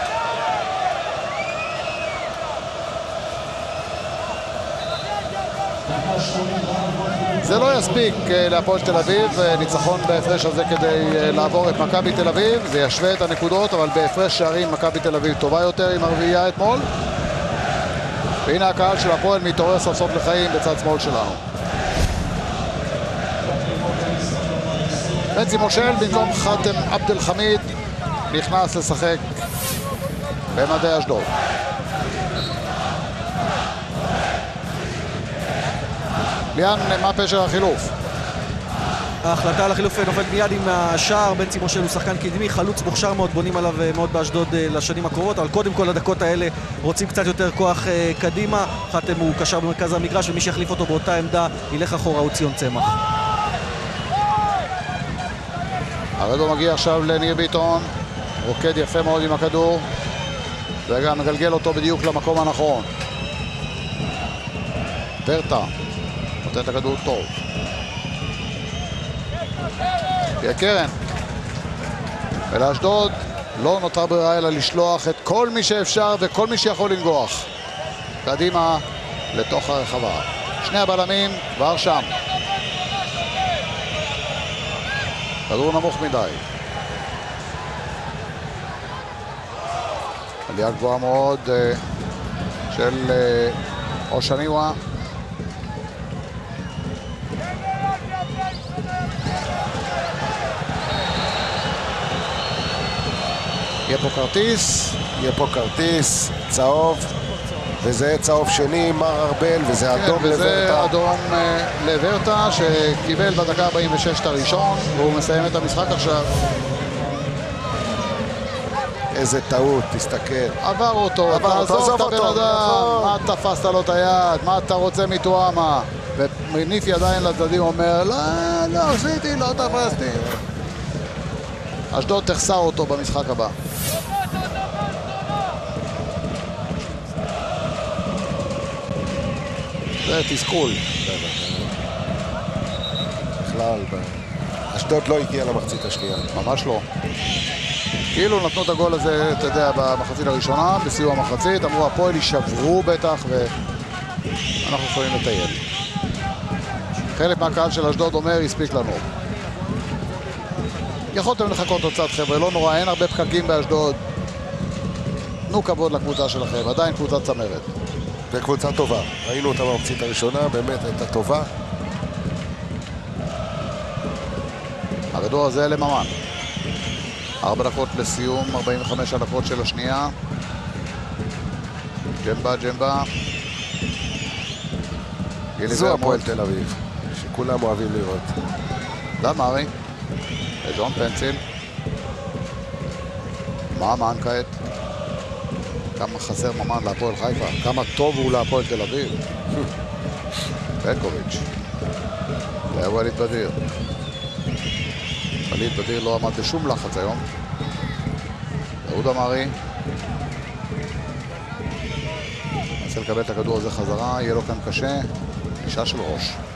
זה לא יספיק להפועל תל אביב, ניצחון בהפרש הזה כדי לעבור את מכבי תל אביב. זה ישווה את הנקודות, אבל בהפרש שערים מכבי תל אביב טובה יותר עם הרביעייה אתמול. והנה הקהל של הפועל מתעורר סוף סוף לחיים בצד שמאל שלנו. בנצי מושל במקום חאתם עבד אל חמיד נכנס לשחק במדי אשדוד. ליאן, מה פשר החילוף? ההחלטה על החילוף נופלת מיד עם השער. בנצי מושל הוא שחקן קדמי, חלוץ מוכשר מאוד, בונים עליו מאוד באשדוד לשנים הקרובות, אבל קודם כל הדקות האלה רוצים קצת יותר כוח קדימה. חאתם הוא קשר במרכז המגרש, ומי שיחליף אותו באותה עמדה ילך אחורה הוא ציון צמח. הרדו מגיע עכשיו לניר ביטון, רוקד יפה מאוד עם הכדור וגם מגלגל אותו בדיוק למקום הנכון. ורטה נותן את הכדור טוב. תהיה קרן. ולאשדוד לא נותר ברירה אלא לשלוח את כל מי שאפשר וכל מי שיכול לנגוח קדימה לתוך הרחבה. שני הבלמים כבר שם. כדור נמוך מדי. עלייה גבוהה מאוד של אושניווה. יהיה פה כרטיס. יהיה פה כרטיס, צהוב, וזה צהוב שני, מר ארבל, וזה אדום לוורטה. וזה אדום לוורטה שקיבל בדקה 46 את הראשון, והוא מסיים את המשחק עכשיו. איזה טעות, תסתכל. עבר אותו, תעזוב את הבן אדם, מה תפסת לו את היד, מה אתה רוצה מתואמה? ומניף ידיים לצדדים אומר, לא עשיתי, לא תפסתי. אשדוד תחסר אותו במשחק הבא. זה תסכול. בכלל, אשדוד לא הגיע למחצית השנייה. ממש לא. כאילו נתנו את הגול הזה, אתה יודע, במחצית הראשונה, בסיום המחצית, אמרו הפועל יישברו בטח ואנחנו יכולים לטייל. חלק מהקהל של אשדוד אומר, הספיק לנו. יכולתם לחכות עוד קצת, חבר'ה, לא נורא, אין הרבה פקקים באשדוד. תנו כבוד לקבוצה שלכם, עדיין קבוצה צמרת. וקבוצה טובה. ראינו אותה במחצית הראשונה, באמת הייתה טובה. הכדור הזה לממן. 4 דקות לסיום, 45 הדקות של השנייה. ג'מבה. זו הפועל תל אביב, שכולם אוהבים לראות. דן מארי, ג'ון פנציל. ממן כעת. כמה חסר ממן להפועל חיפה, כמה טוב הוא להפועל תל אביב. בנקוביץ'. זה ווליד בדיר. ווליד בדיר לא עמד בשום לחץ היום. יהודה מארי. מנסה לקבל את הכדור הזה חזרה, יהיה לו כאן קשה. אישה של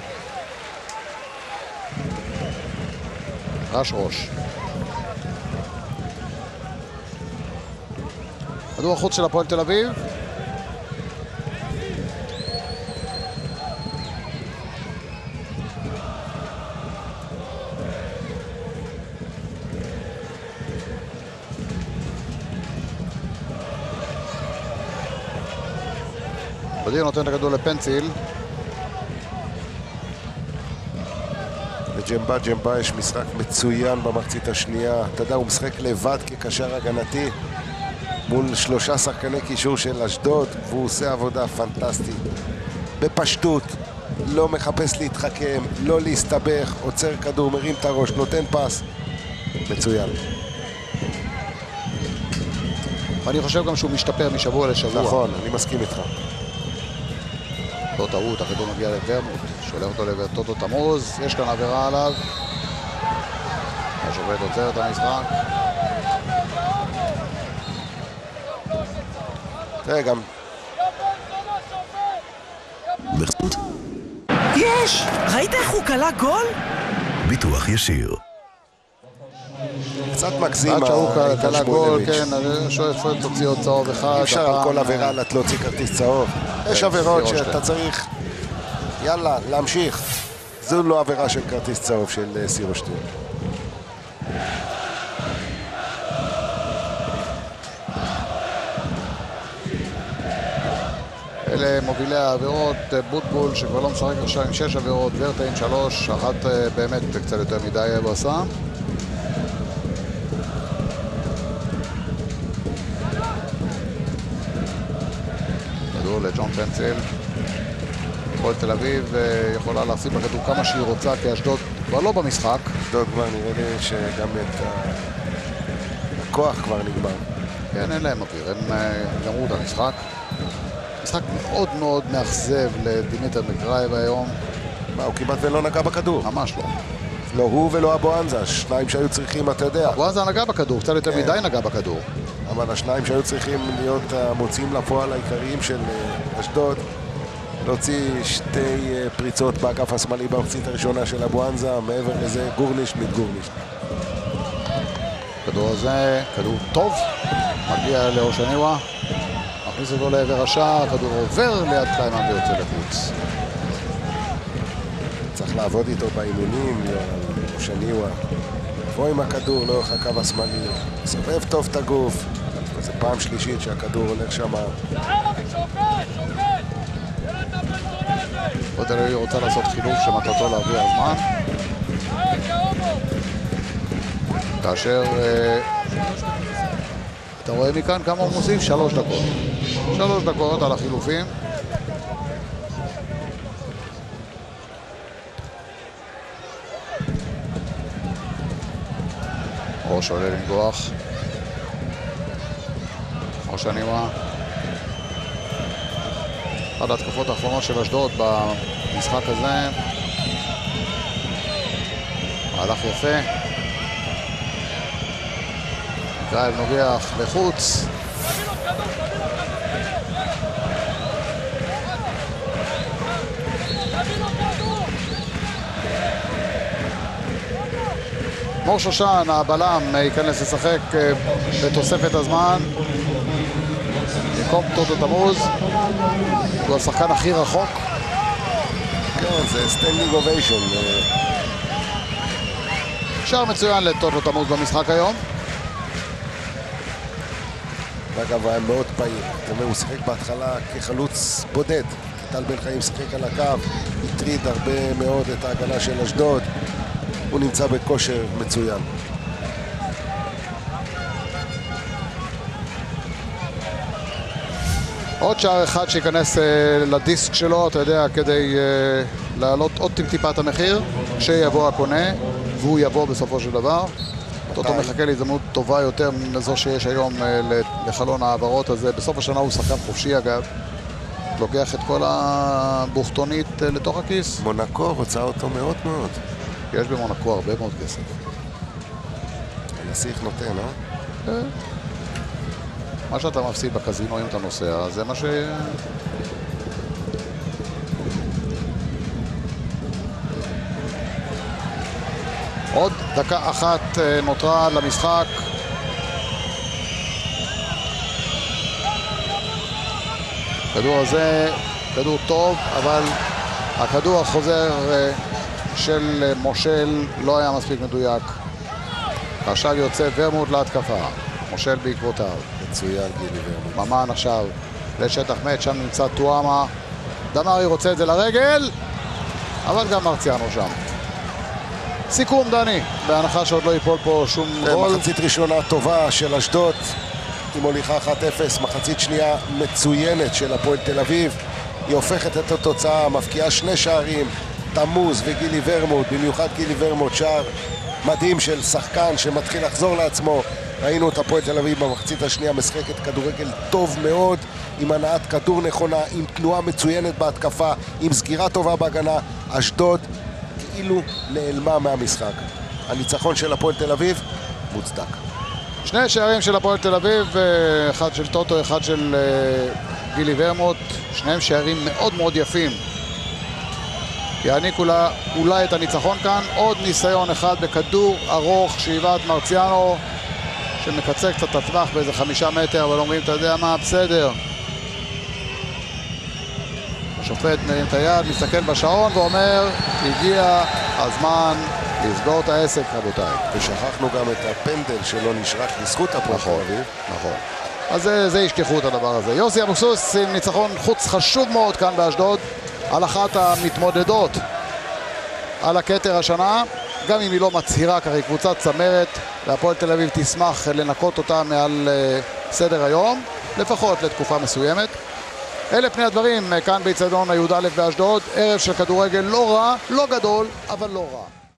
ראש. כדור החוץ של הפועל תל אביב. בדיר נותן את הכדור לפנציל. לג'מבה יש משחק מצוין במחצית השנייה. אתה יודע, הוא משחק לבד כקשר הגנתי מול 3 שחקני קישור של אשדוד, והוא עושה עבודה פנטסטית. בפשטות, לא מחפש להתחכם, לא להסתבך, עוצר כדור, מרים את הראש, נותן פס. מצוין. ואני חושב גם שהוא משתפר משבוע לשבוע. נכון, אני מסכים איתך. לא טעות, הכדור מגיע לוורמוט, שולח אותו לטוטו תמוז, יש כאן עבירה עליו. השופט עוצר את המשחק. תראה גם... בחסות יש! ראית איך הוא קלע גול? ביטוח ישיר. קצת מגזים עד שהוא קלע גול, שמואלביץ'. כן, שופט תוציא עוד צהוב אחד. אי אפשר על כל עבירה להוציא כרטיס צהוב. יש עבירות שאתה צריך, יאללה, להמשיך. זו לא עבירה של כרטיס צהוב של סירושטיין. אלה מובילי העבירות, בוטבול שכבר לא משחק עכשיו עם 6 עבירות, ורטה עם 3, אחת באמת קצת יותר מדי בסה. כדור לג'ון פנצל. הפועל תל אביב יכולה להחזיק בכדור כמה שהיא רוצה, כי אשדוד כבר לא במשחק. אשדוד כבר נראה לי שגם את הכוח כבר נגמר. כן, אין להם אוויר, הם גמרו את המשחק. משחק מאוד מאוד מאכזב לדימיטר מקרייב היום. מה, הוא כמעט ולא נגע בכדור. ממש לא. לא הוא ולא אבואנזה, שניים שהיו צריכים, אתה יודע. אבואנזה נגע בכדור, קצת יותר מדי נגע בכדור. אבל השניים שהיו צריכים להיות המוציאים לפועל העיקריים של אשדוד, להוציא 2 פריצות באגף השמאלי במחצית הראשונה של אבואנזה, מעבר לזה גורניש מתגורניש. הכדור הזה, כדור טוב, מגיע לאושניווה, מכניס אותו לעבר השער, הכדור עובר ליד קליימן ויוצא לחוץ. צריך לעבוד איתו באימונים, אושניווה. בוא עם הכדור לאורך הקו השמאלי, סובב טוב את הגוף. זה פעם שלישית שהכדור הולך שם. הפועל תל אביב רוצה לעשות חילוף שמטרתו להרוויח זמן. כאשר אתה רואה מכאן כמה הוא מוסיף? 3 דקות. 3 דקות על החילופים. ראש עולה לנגוח. אושניווה. אחת ההתקפות האחרונות של אשדוד במשחק הזה. מהלך יפה. גייל נוגח לחוץ. מור שושן, הבלם, ייכנס לשחק בתוספת הזמן במקום טוטו תמוז. הוא השחקן הכי רחוק. כן, זה סטנדינג אוביישן. שער מצוין לטוטו תמוז במשחק היום. אגב, היה מאוד פעיל. זאת אומרת, הוא שיחק בהתחלה כחלוץ בודד. טל בן חיים שיחק על הקו, הטריד הרבה מאוד את ההגנה של אשדוד. הוא נמצא בכושר מצוין. עוד שער אחד שיכנס לדיסק שלו, אתה יודע, כדי להעלות עוד טיפת המחיר כשיבוא הקונה, והוא יבוא בסופו של דבר. טוטו מחכה להזדמנות טובה יותר מזו שיש היום לחלון העברות הזה. בסוף השנה הוא שחקן חופשי אגב. לוקח את כל הבוכתונית לתוך הכיס. מונקו רוצה אותו מאוד מאוד. יש במונקו הרבה מאוד כסף. הנסיך נותן, לא? מה שאתה מפסיד בקזינו אם אתה נוסע, זה מה ש... עוד דקה אחת נותרה למשחק. הכדור הזה, כדור טוב, אבל הכדור החוזר של מושל לא היה מספיק מדויק. עכשיו יוצא ורמוט להתקפה. מושל בעקבותיו. מצוין גילי ורמוט. ממן עכשיו לשטח מת, שם נמצא טואמה. דמרי רוצה את זה לרגל, אבל גם מרציאנו שם. סיכום דני, בהנחה שעוד לא ייפול פה שום גול. מחצית ראשונה טובה של אשדוד עם הוליכה 1-0, מחצית שנייה מצוינת של הפועל תל אביב. היא הופכת את התוצאה, מפקיעה 2 שערים, תמוז וגילי ורמוט, במיוחד גילי ורמוט, שער מדהים של שחקן שמתחיל לחזור לעצמו. ראינו את הפועל תל אביב במחצית השנייה משחקת כדורגל טוב מאוד, עם הנעת כדור נכונה, עם תנועה מצוינת בהתקפה, עם סגירה טובה בהגנה. אשדוד כאילו נעלמה מהמשחק. הניצחון של הפועל תל אביב מוצדק. 2 שערים של הפועל תל אביב, אחד של טוטו, אחד של גילי ורמוט, שניהם שערים מאוד מאוד יפים. יעניקו לה אולי את הניצחון כאן. עוד ניסיון אחד בכדור ארוך, שאיבת מרציאנו, שמקצר קצת את הטווח באיזה 5 מטר, אבל אומרים, אתה יודע מה, בסדר. השופט מרים את היד, מסתכל בשעון ואומר, הגיע הזמן לסגור את העסק, רבותיי. ושכחנו גם את הפנדל שלא נשרק לזכות הפועל תל אביב. נכון. אז זה ישכחו את הדבר הזה. יוסי אבוקסיס עם ניצחון חוץ חשוב מאוד כאן באשדוד, על אחת המתמודדות על הכתר השנה, גם אם היא לא מצהירה, ככה היא קבוצת צמרת, והפועל תל אביב תשמח לנקות אותה מעל סדר היום, לפחות לתקופה מסוימת. אלה פני הדברים כאן באצטדיון י"א באשדוד, ערב של כדורגל לא רע, לא גדול, אבל לא רע.